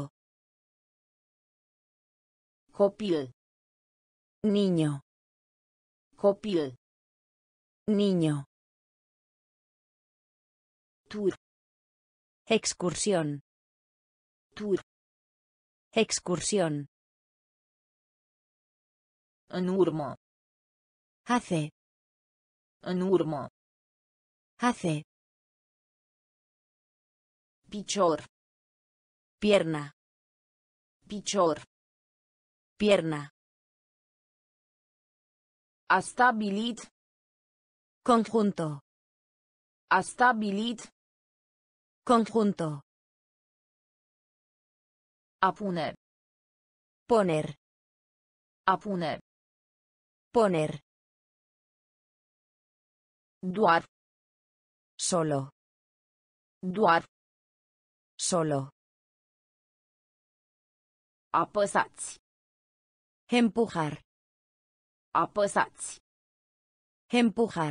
Copil. Niño. Copil. Niño. Tur. Excursión. Tur. Excursión. În urmă. Hace. În urmă. Hace. Picior. Pierna. Picior. Pierna. A stabilit. Conjunto. A stabilit. Conjunto. A pune. Poner. A pune. Poner. Doar. Solo. Doar. Solo. Apăsați. Empujar. Apăsați. Empujar.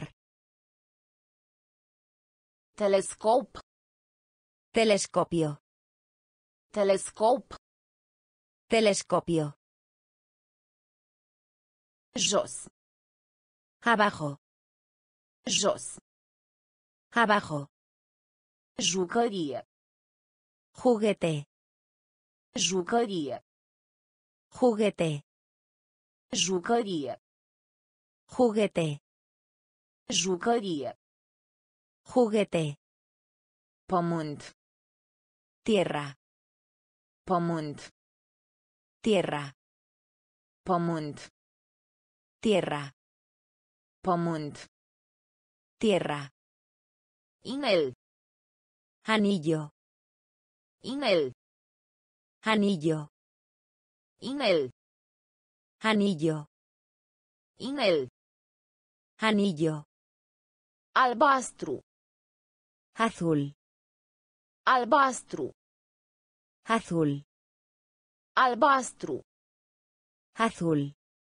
Telescop. Telescopio. Telescop. Telescopio. Jos. Abajo. Jos. Abajo. Jucărie. Juguete. Jucărie. Juguete. Jucărie. Juguete. Jucărie. Juguete. Pământ. Tierra. Pământ. Tierra. Pământ. Tierra. Pământ. Tierra. Inel. Anillo. Inel. Anillo. Inel. Anillo. Inel. Anillo. Albastru. Azul. Albastru. Azul. Albastru. Azul.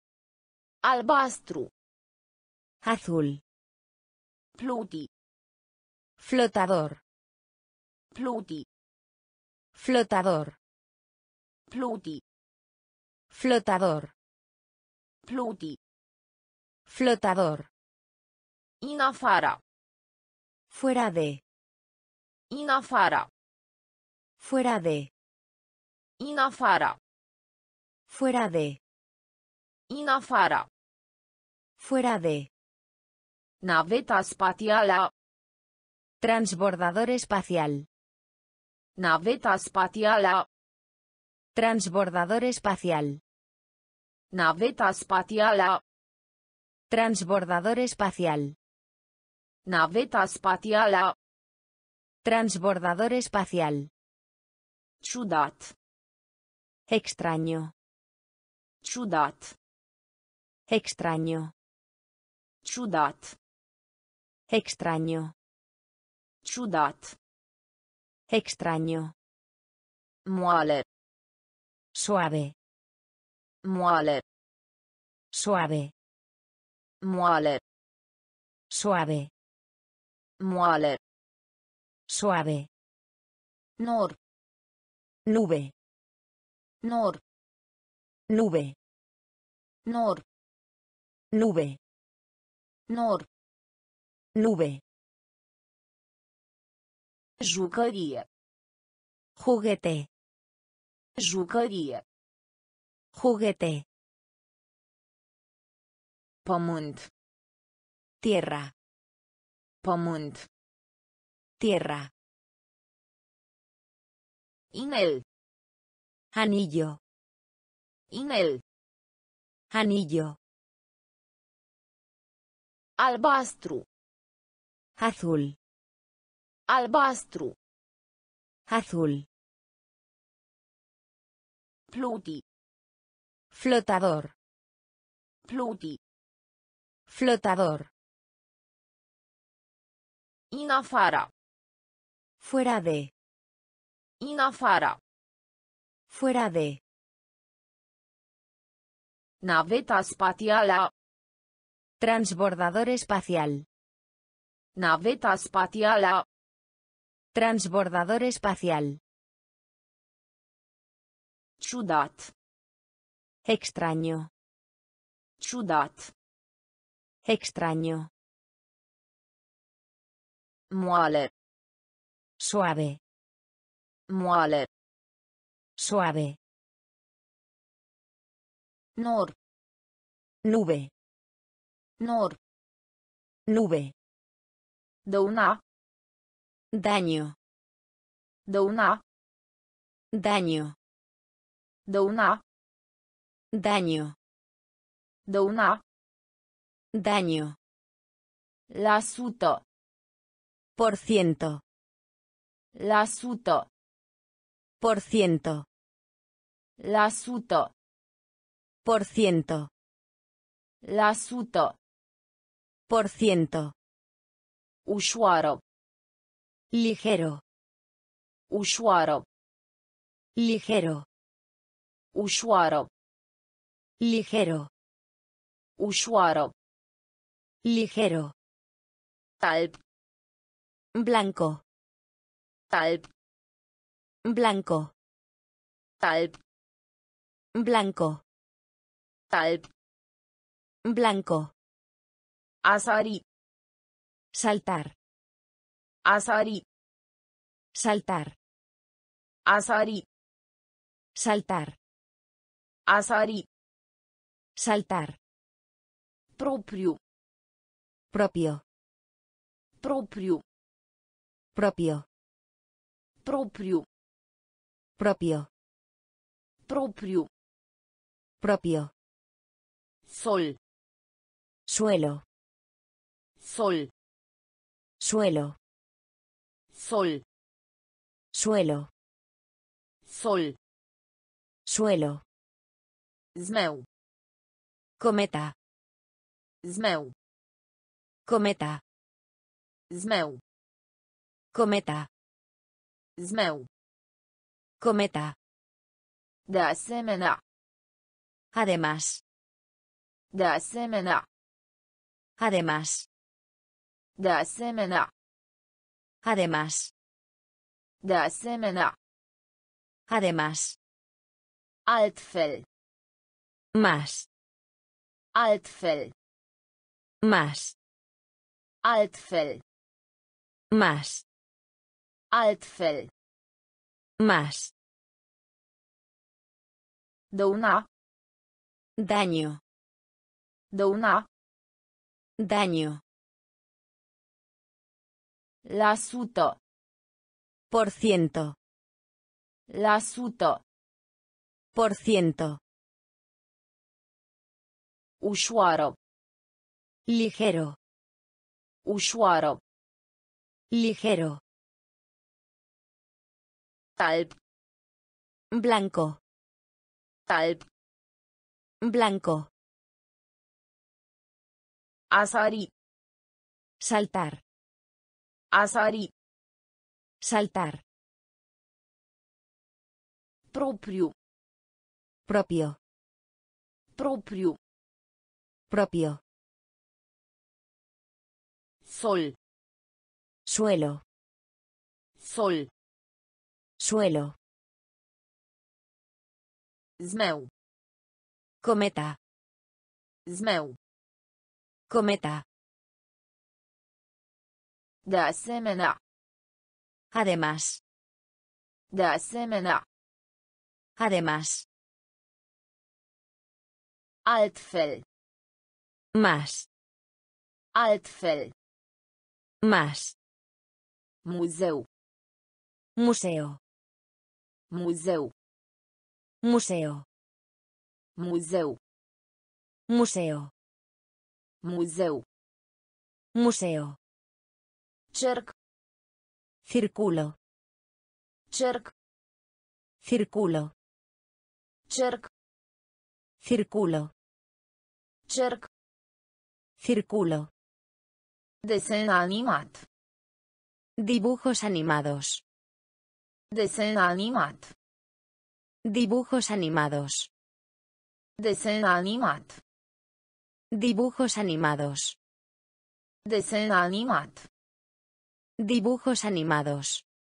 Albastru. Azul. Pluti. Flotador. Pluti. Flotador. Pluti. Flotador. Pluti. Flotador. In afara. Fuera de. In afara. Fuera de. In afara. Fuera de. In afara. Fuera de. Naveta spațială. Transbordador espacial. Naveta spațială. Transbordador espacial. Naveta spațială. Transbordador espacial. Naveta spațială. Transbordador espacial. Ciudat. Extraño. Ciudat. Extraño. Ciudat. Extraño. Ciudat. Extraño. Moale. Suave. Moale. Suave. Moale. Suave. Moale. Suave. Nor. Nube. Nor. Nube. Nor. Nube. Nor. Nube. Jucărie. Juguete. Jucărie. Juguete. Pământ. Tierra. Pământ. Tierra. Inel. Anillo. Inel. Anillo. Albastru. Azul. Albastru. Azul. Pluti. Flotador. Pluti. Flotador. In afara. Fuera de. In afara. Fuera de. Naveta spațială. Transbordador espacial. Naveta spațială. Transbordador espacial. Ciudat. Extraño. Ciudat. Extraño. Moale. Suave. Moale. Suave. Nor. Nube. Nor. Nube. Dăuna. Daño. Dăuna. Daño. Dăuna. Daño. Dăuna. Daño. La sută. Por ciento. La sută. Por ciento. La sută. Por ciento. La sută. Por ciento. Ușoară. Ligero. Ușoară. Ligero. Ușoară. Ligero. Ușoară. Ligero. Alb. Blanco. Alb. Blanco. Alb. Blanco. Alb. Blanco. A sări. Saltar. A sări. Saltar. A sări. Saltar. A sări. Saltar. Propriu. Propio. Propriu. Propio. Propriu. Propio. Propriu. Propio. Sol. Suelo. Sol. Suelo. Sol. Suelo. Sol. Suelo. Zmeu. Cometa. Zmeu. Cometa. Zmeu. Cometa. Zmeu. Cometa. De asemenea. Además. De asemenea. Además. De asemenea. Además. De asemenea. Además. Altfel. Más. Altfel. Más. Altfel. Más. Altfel. Más. Dăuna. Daño. Dăuna. Daño. La sută. Por ciento. La sută. Por ciento. Ușoară. Ligero. Ușoară. Ligero. Alb. Blanco. Alb. Blanco. A sări. Saltar. A sări. Saltar. Propriu. Propio. Propriu. Propio. Sol. Suelo. Sol. Suelo. Zmeu. Cometa. Zmeu. Cometa. De asemenea. Además. De asemenea. Además. Altfel. Más. Altfel. Más. Muzeu. Museo. Muzeu. Museo. Muzeu. Museo. Muzeu. Museo. Cerc. Círculo. Cerc. Círculo. Cerc. Círculo. Cerc. Círculo. Desen animat. Dibujos animados. Desen animat. Dibujos animados. Desen animat. Dibujos animados. Desen animat. Dibujos animados.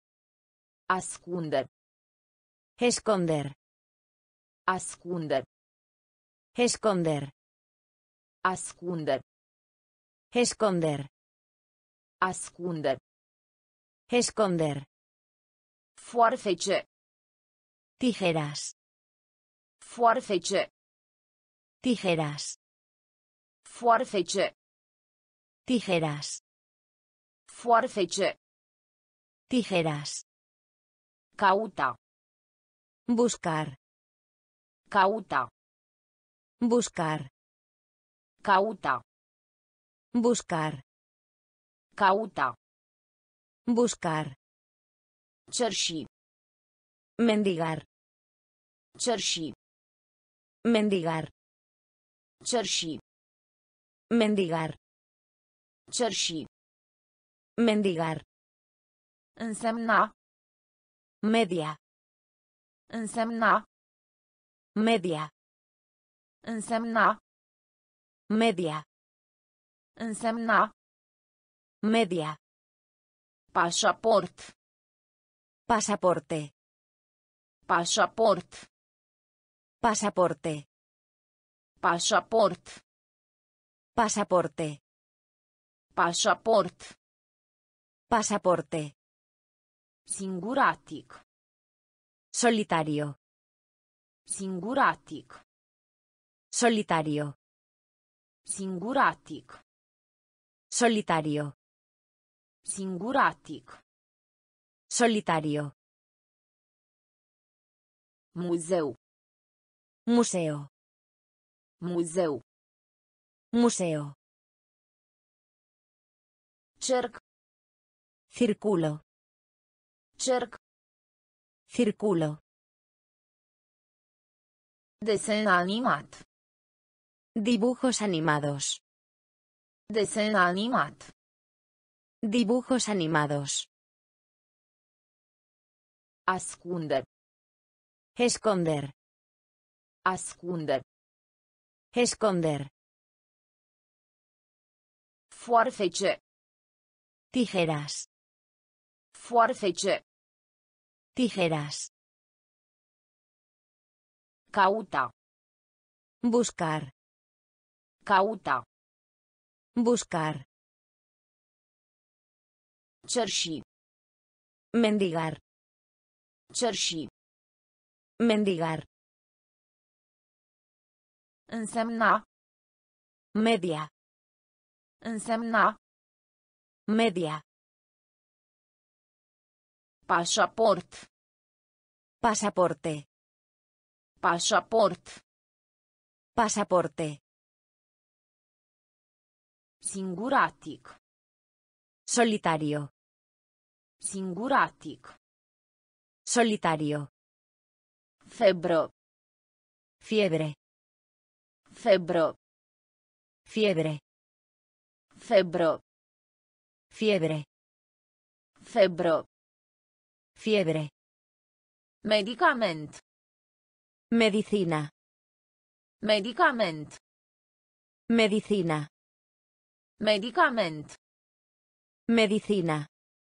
Ascunde. Esconder. Ascunde. Esconder. Ascunde. Esconder. Ascunde. Esconder. Foarfece. Tijeras. Foarfece. Tijeras. Foarfece. Tijeras. Foarfece. Tijeras. Cauta. Buscar. Cauta. Buscar. Cauta. Buscar. Cauta. Buscar. Cerși. Mendigar. Cerși. Mendigar. Cerși. Mendigar. Cerși. Mendigar. Însemna. Media. Însemna. Media. Însemna. Media. Însemna. Media. Pașaport. Pasaporte. Pașaport. Pasaporte. Pașaport. Pasaporte. Pașaport. Pasaporte. Singuratic. Solitario. Singuratic. Solitario. Singuratic. Solitario. Singuratic. Solitario. Muzeu. Museo. Muzeu. Museo. Cerc. Círculo. Cerc. Círculo. Desen animat. Dibujos animados. Desen animat. Dibujos animados. Ascunde. Esconder. Ascunde. Esconder. Foarfece. Tijeras. Foarfece. Tijeras. Cauta. Buscar. Cauta. Buscar. Cerși. Mendigar. Cerși. Mendigar. Însemna. Media. Însemna. Media. Pașaport. Pasaporte. Pașaport. Pasaporte. Singuratic. Solitario. Singuratic. Solitario. Febră. Fiebre. Febră. Fiebre. Febră. Fiebre. Febră. Fiebre. Medicament. Medicina. Medicament. Medicina. Medicament. Medicina.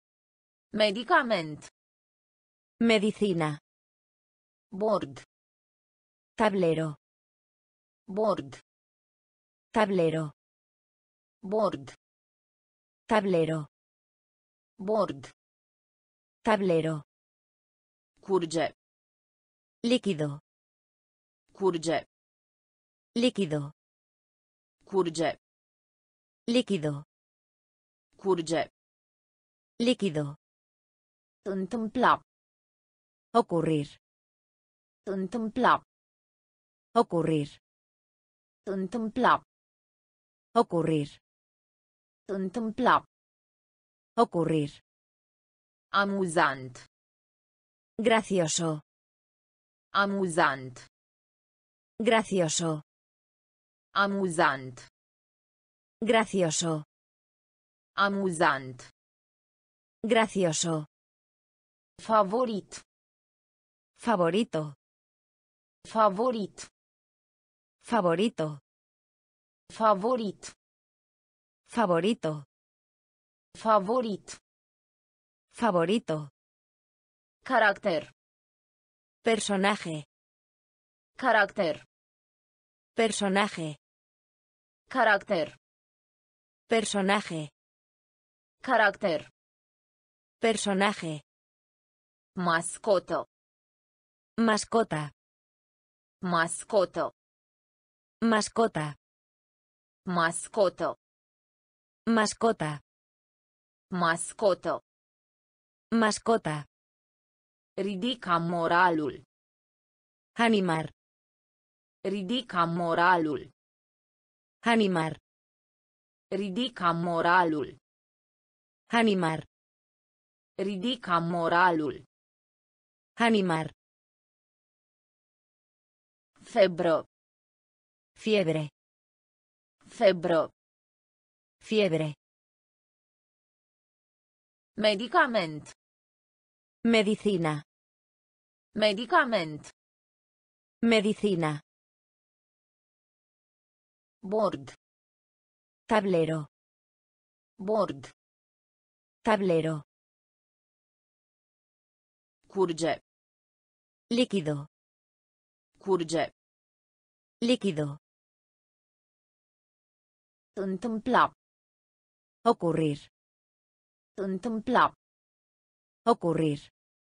Medicament. Medicina. Bord. Tablero. Bord. Tablero. Bord. Tablero. Bord. Tablero. Curge. Líquido. Curge. Líquido. Curge. Líquido. Curge. Líquido. Întâmpla. Ocurrir. Întâmpla. Ocurrir. Întâmpla. Ocurrir. Întâmpla. Ocurrir. Amuzant. Gracioso. Amuzant. Gracioso. Amuzant. Gracioso. Amuzant. Gracioso. Favorit. Favorito. Favorit. Favorito. Favorit. Favorito. Favorit. Favorito. Caracter. Personaje. Caracter. Personaje. Caracter. Personaje. Caracter. Personaje. Mascotă. Mascota. Mascotă. Mascota. Mascotă. Mascota. Mascotă. Mascota. Ridica moralul. Animar. Ridica moralul. Animar. Ridica moralul. Animar. Ridica moralul. Animar. Febră. Fiebre. Febră. Fiebre. Medicament. Medicina. Medicament. Medicina. Bord. Tablero. Bord. Tablero. Curge. Líquido. Curge. Líquido. Întâmpla. Ocurrir. Întâmpla. Ocurrir.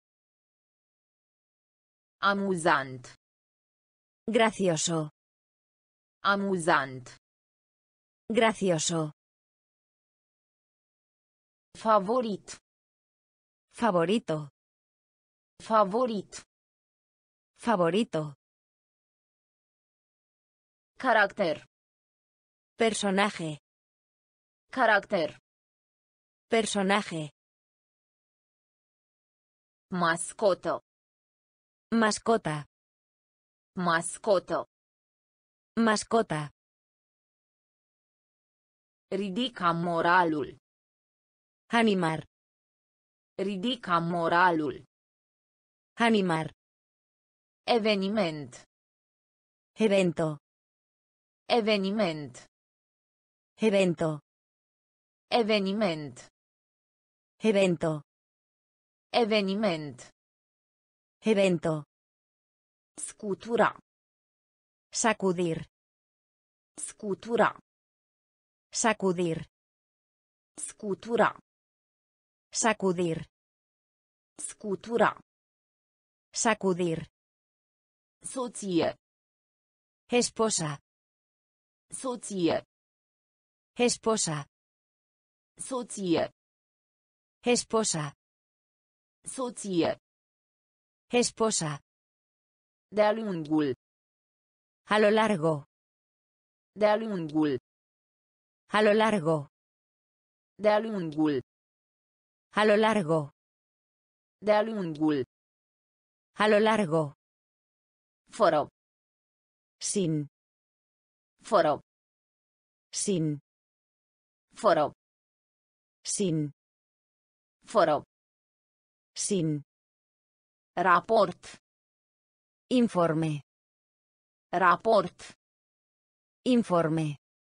Amuzant. Gracioso. Amuzant. Gracioso. Favorit. Favorito. Favorit. Favorito. Caracter. Personaje. Caracter. Personaje. Mascotă. Mascota. Mascotă. Mascota. Ridica moralul. Animar. Ridica moralul. Animar. Eveniment. Evento. Eveniment. Evento. Eveniment. Evento. Eveniment. Evento. Scutura. Sacudir. Scutura. Sacudir. Scutura. Sacudir. Scutura. Sacudir. Soție. Esposa. Soție. Esposa. Soție. Esposa. Soție. Esposa. De-a lungul. A lo largo. De-a lungul. A lo largo. De-a lungul. A lo largo. De-a lungul. A lo largo. Fără. Sin. Fără. Sin. Fără. Sin. Fără. Sin. Raport. Informe. Raport. Informe.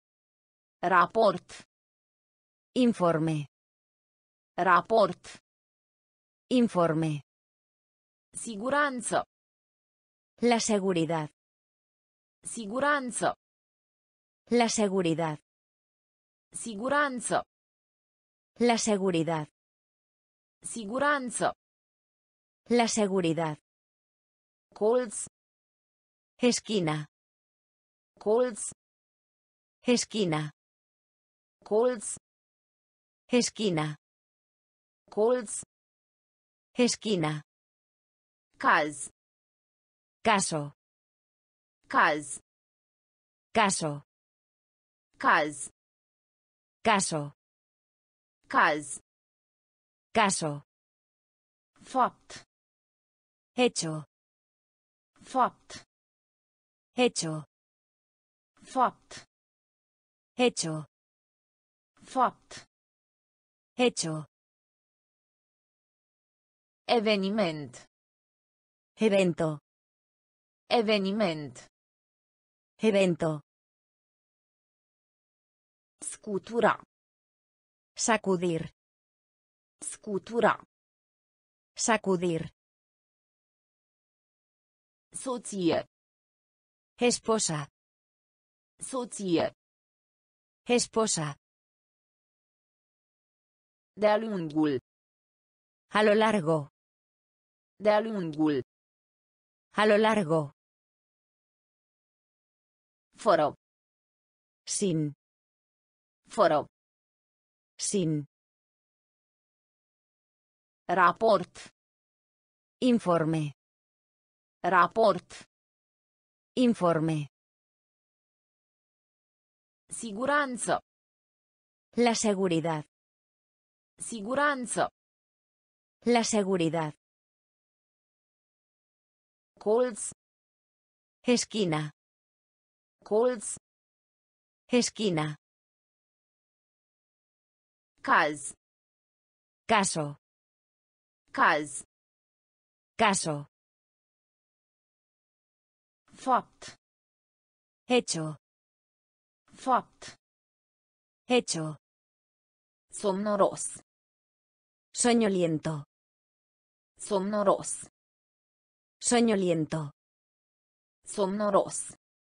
Raport. Informe. Raport. Informe. Siguranță. La seguridad. Siguranță. La seguridad. Siguranță. La seguridad. Siguranță. La seguridad. Colț. Esquina. Colț. Esquina. Colț. Esquina. Colț. Esquina. Caz. Caso. Caz. Caso. Caz. Caso. Caz. Caso. Fapt. Hecho. Fapt. Hecho. Fapt. Hecho. Fapt. Hecho. Eveniment. Evento. Eveniment. Evento. Scutura. Sacudir. Scutura. Sacudir. Soție. Esposa. Soție. Esposa. De-a lungul. A lo largo. De-a lungul. A lo largo. Fără. Sin. Fără. Sin. Raport. Informe. Raport. Informe. Siguranță. La seguridad. Siguranță. La seguridad. Colț. Esquina. Colț. Esquina. Caz. Caso. Caz. Caso. Fapt. Hecho. Fapt. Hecho. Somnoros. Soñoliento. Somnoros. Soñoliento. Somnoros.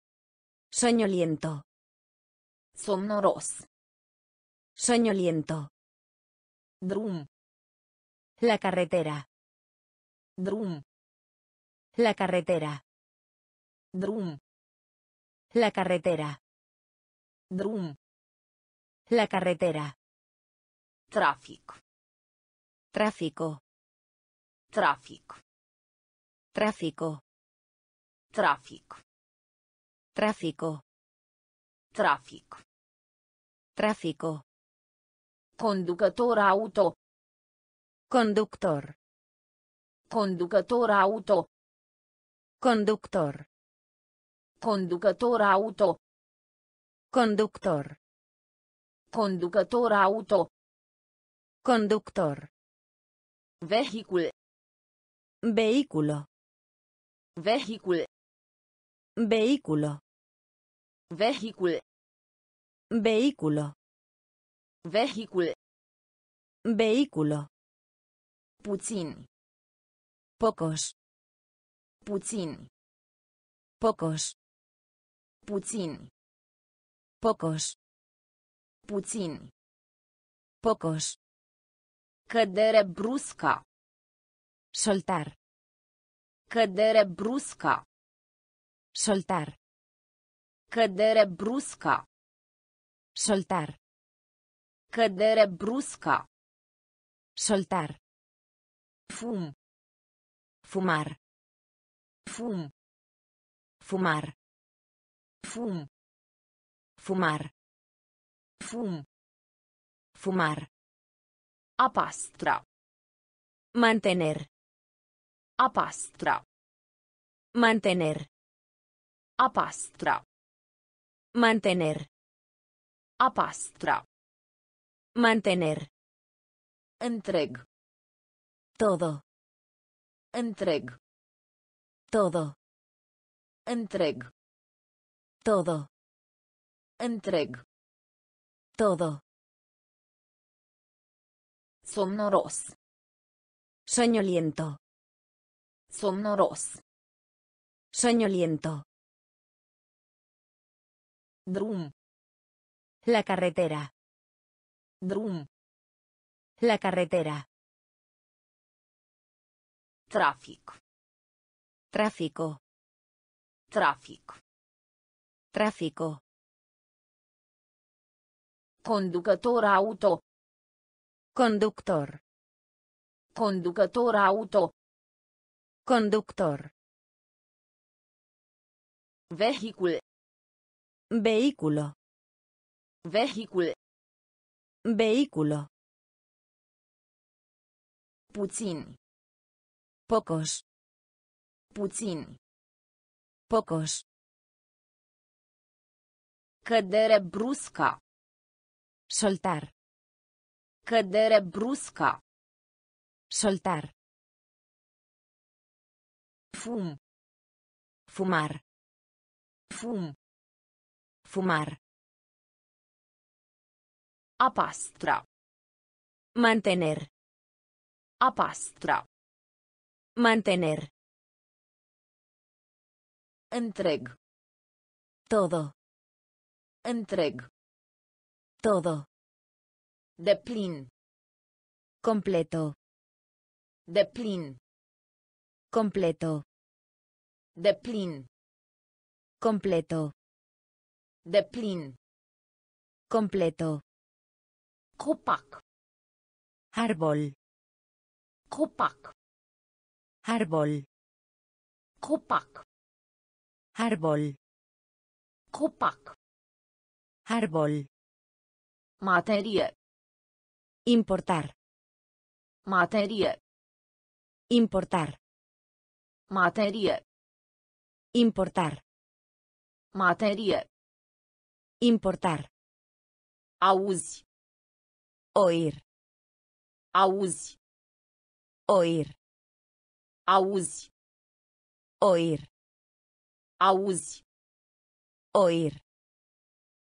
Soñoliento. Somnoros. Soñoliento. Drum. La carretera. Drum. La carretera. Drum. La carretera. Drum. La carretera. Trafic. Tráfico. Trafic. Tráfico. Trafic. Tráfico. Trafic. Tráfico. Conducător auto. Conductor. Conducător auto. Conductor. Conducător auto. Conductor. Conducător auto. Conductor. Vehicul. Vehículo. Vehicul. Vehículo. Vehicul. Vehículo. Vehicul. Vehículo. Puțini. Pocos. Puțini. Pocos. Puțini. Pocos. Puțini. Pocos. Cădere brusca. Soltar. Cădere brusca. Soltar. Cădere brusca. Soltar. Cădere brusca. Soltar. Fum. Fumar. Fum. Fumar. Fum. Fumar. Fum. Fumar. Apastra. Mantener. Apastra. Mantener. Apastra. Mantener. Apastra. Mantener. Întreg. Todo. Întreg. Todo. Întreg. Todo. Întreg. Todo. Somnoros. Soñoliento. Somnoros. Soñoliento. Drum. La carretera. Drum. La carretera. Trafic. Tráfico. Trafic. Tráfico. Conducător auto. Conductor. Conducător auto. Conductor. Vehicul. Vehículo. Vehicul. Vehículo. Puțini. Pocos. Puțini. Pocos. Cădere brusca. Soltar. Cădere brusca. Soltar. Fum. Fumar. Fum. Fumar. Apastra. Mantener. Apastra. Mantener. Întreg. Todo. Întreg. Todo. Deplin. Completo. Deplin. Completo. Deplin. Completo. Deplin. Completo. Copac. Árbol. Copac. Árbol. Copac. Árbol. Copac. Árbol. Materie. Importar. Materie. Importar. Materie. Importar. Materie. Importar. Auzi. Oír. Auzi. Oír. Auzi. Oír. Auzi. Oír.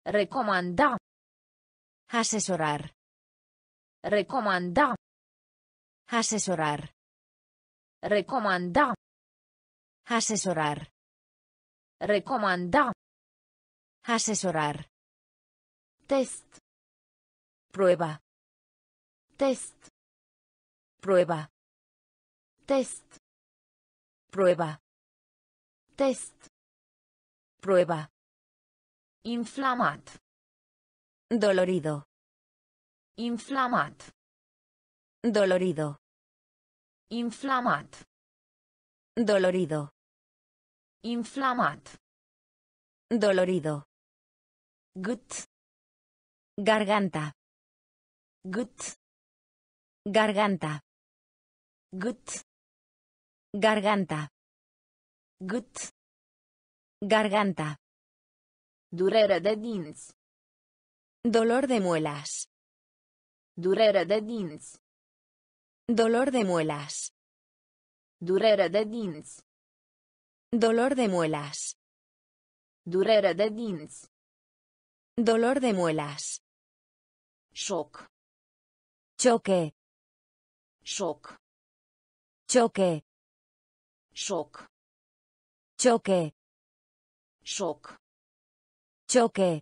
Recomanda. Asesorar. Recomanda. Asesorar. Recomanda. Asesorar. Recomanda. Asesorar. Test. Prueba. Test. Prueba. Test. Prueba. Test. Prueba. Inflamat. Dolorido. Inflamat. Dolorido. Inflamat. Dolorido. Inflamat. Dolorido. Gât. Garganta. Gât. Garganta. Gât. Garganta. Gât. Garganta. Durere de dinți. Dolor de muelas. Durere de dinți. Dolor de muelas. Durere de dinți. Dolor de muelas. Durere de dinți. Dolor de muelas. Șoc. Choque. Șoc. Choque. Șoc. Choque. Șoc. Choque.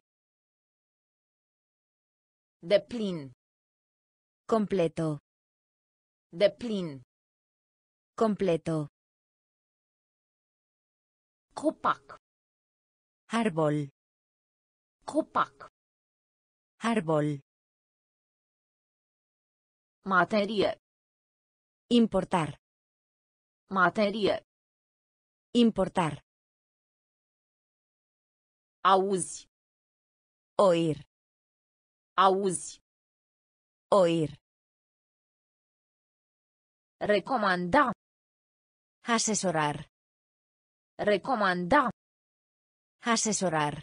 Deplin. Completo. Deplin. Completo. Copac. Árbol. Copac. Árbol. Materie. Importar. Materie. Importar. Auzi. Oír. Auzi. Oír. Recomanda. Asesorar. Recomanda. Asesorar.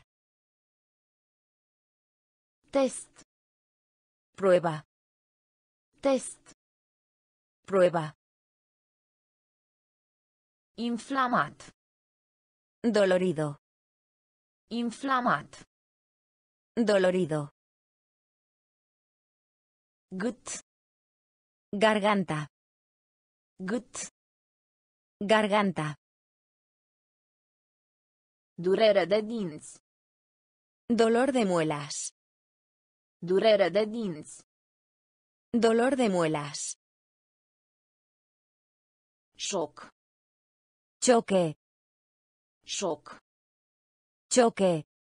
Test. Prueba. Test. Prueba. Inflamat. Dolorido. Inflamat. Dolorido. Gât. Garganta. Gât. Garganta. Durere de dinți. Dolor de muelas. Durere de dinți. Dolor de muelas. Șoc. Choque. Șoc. Choque.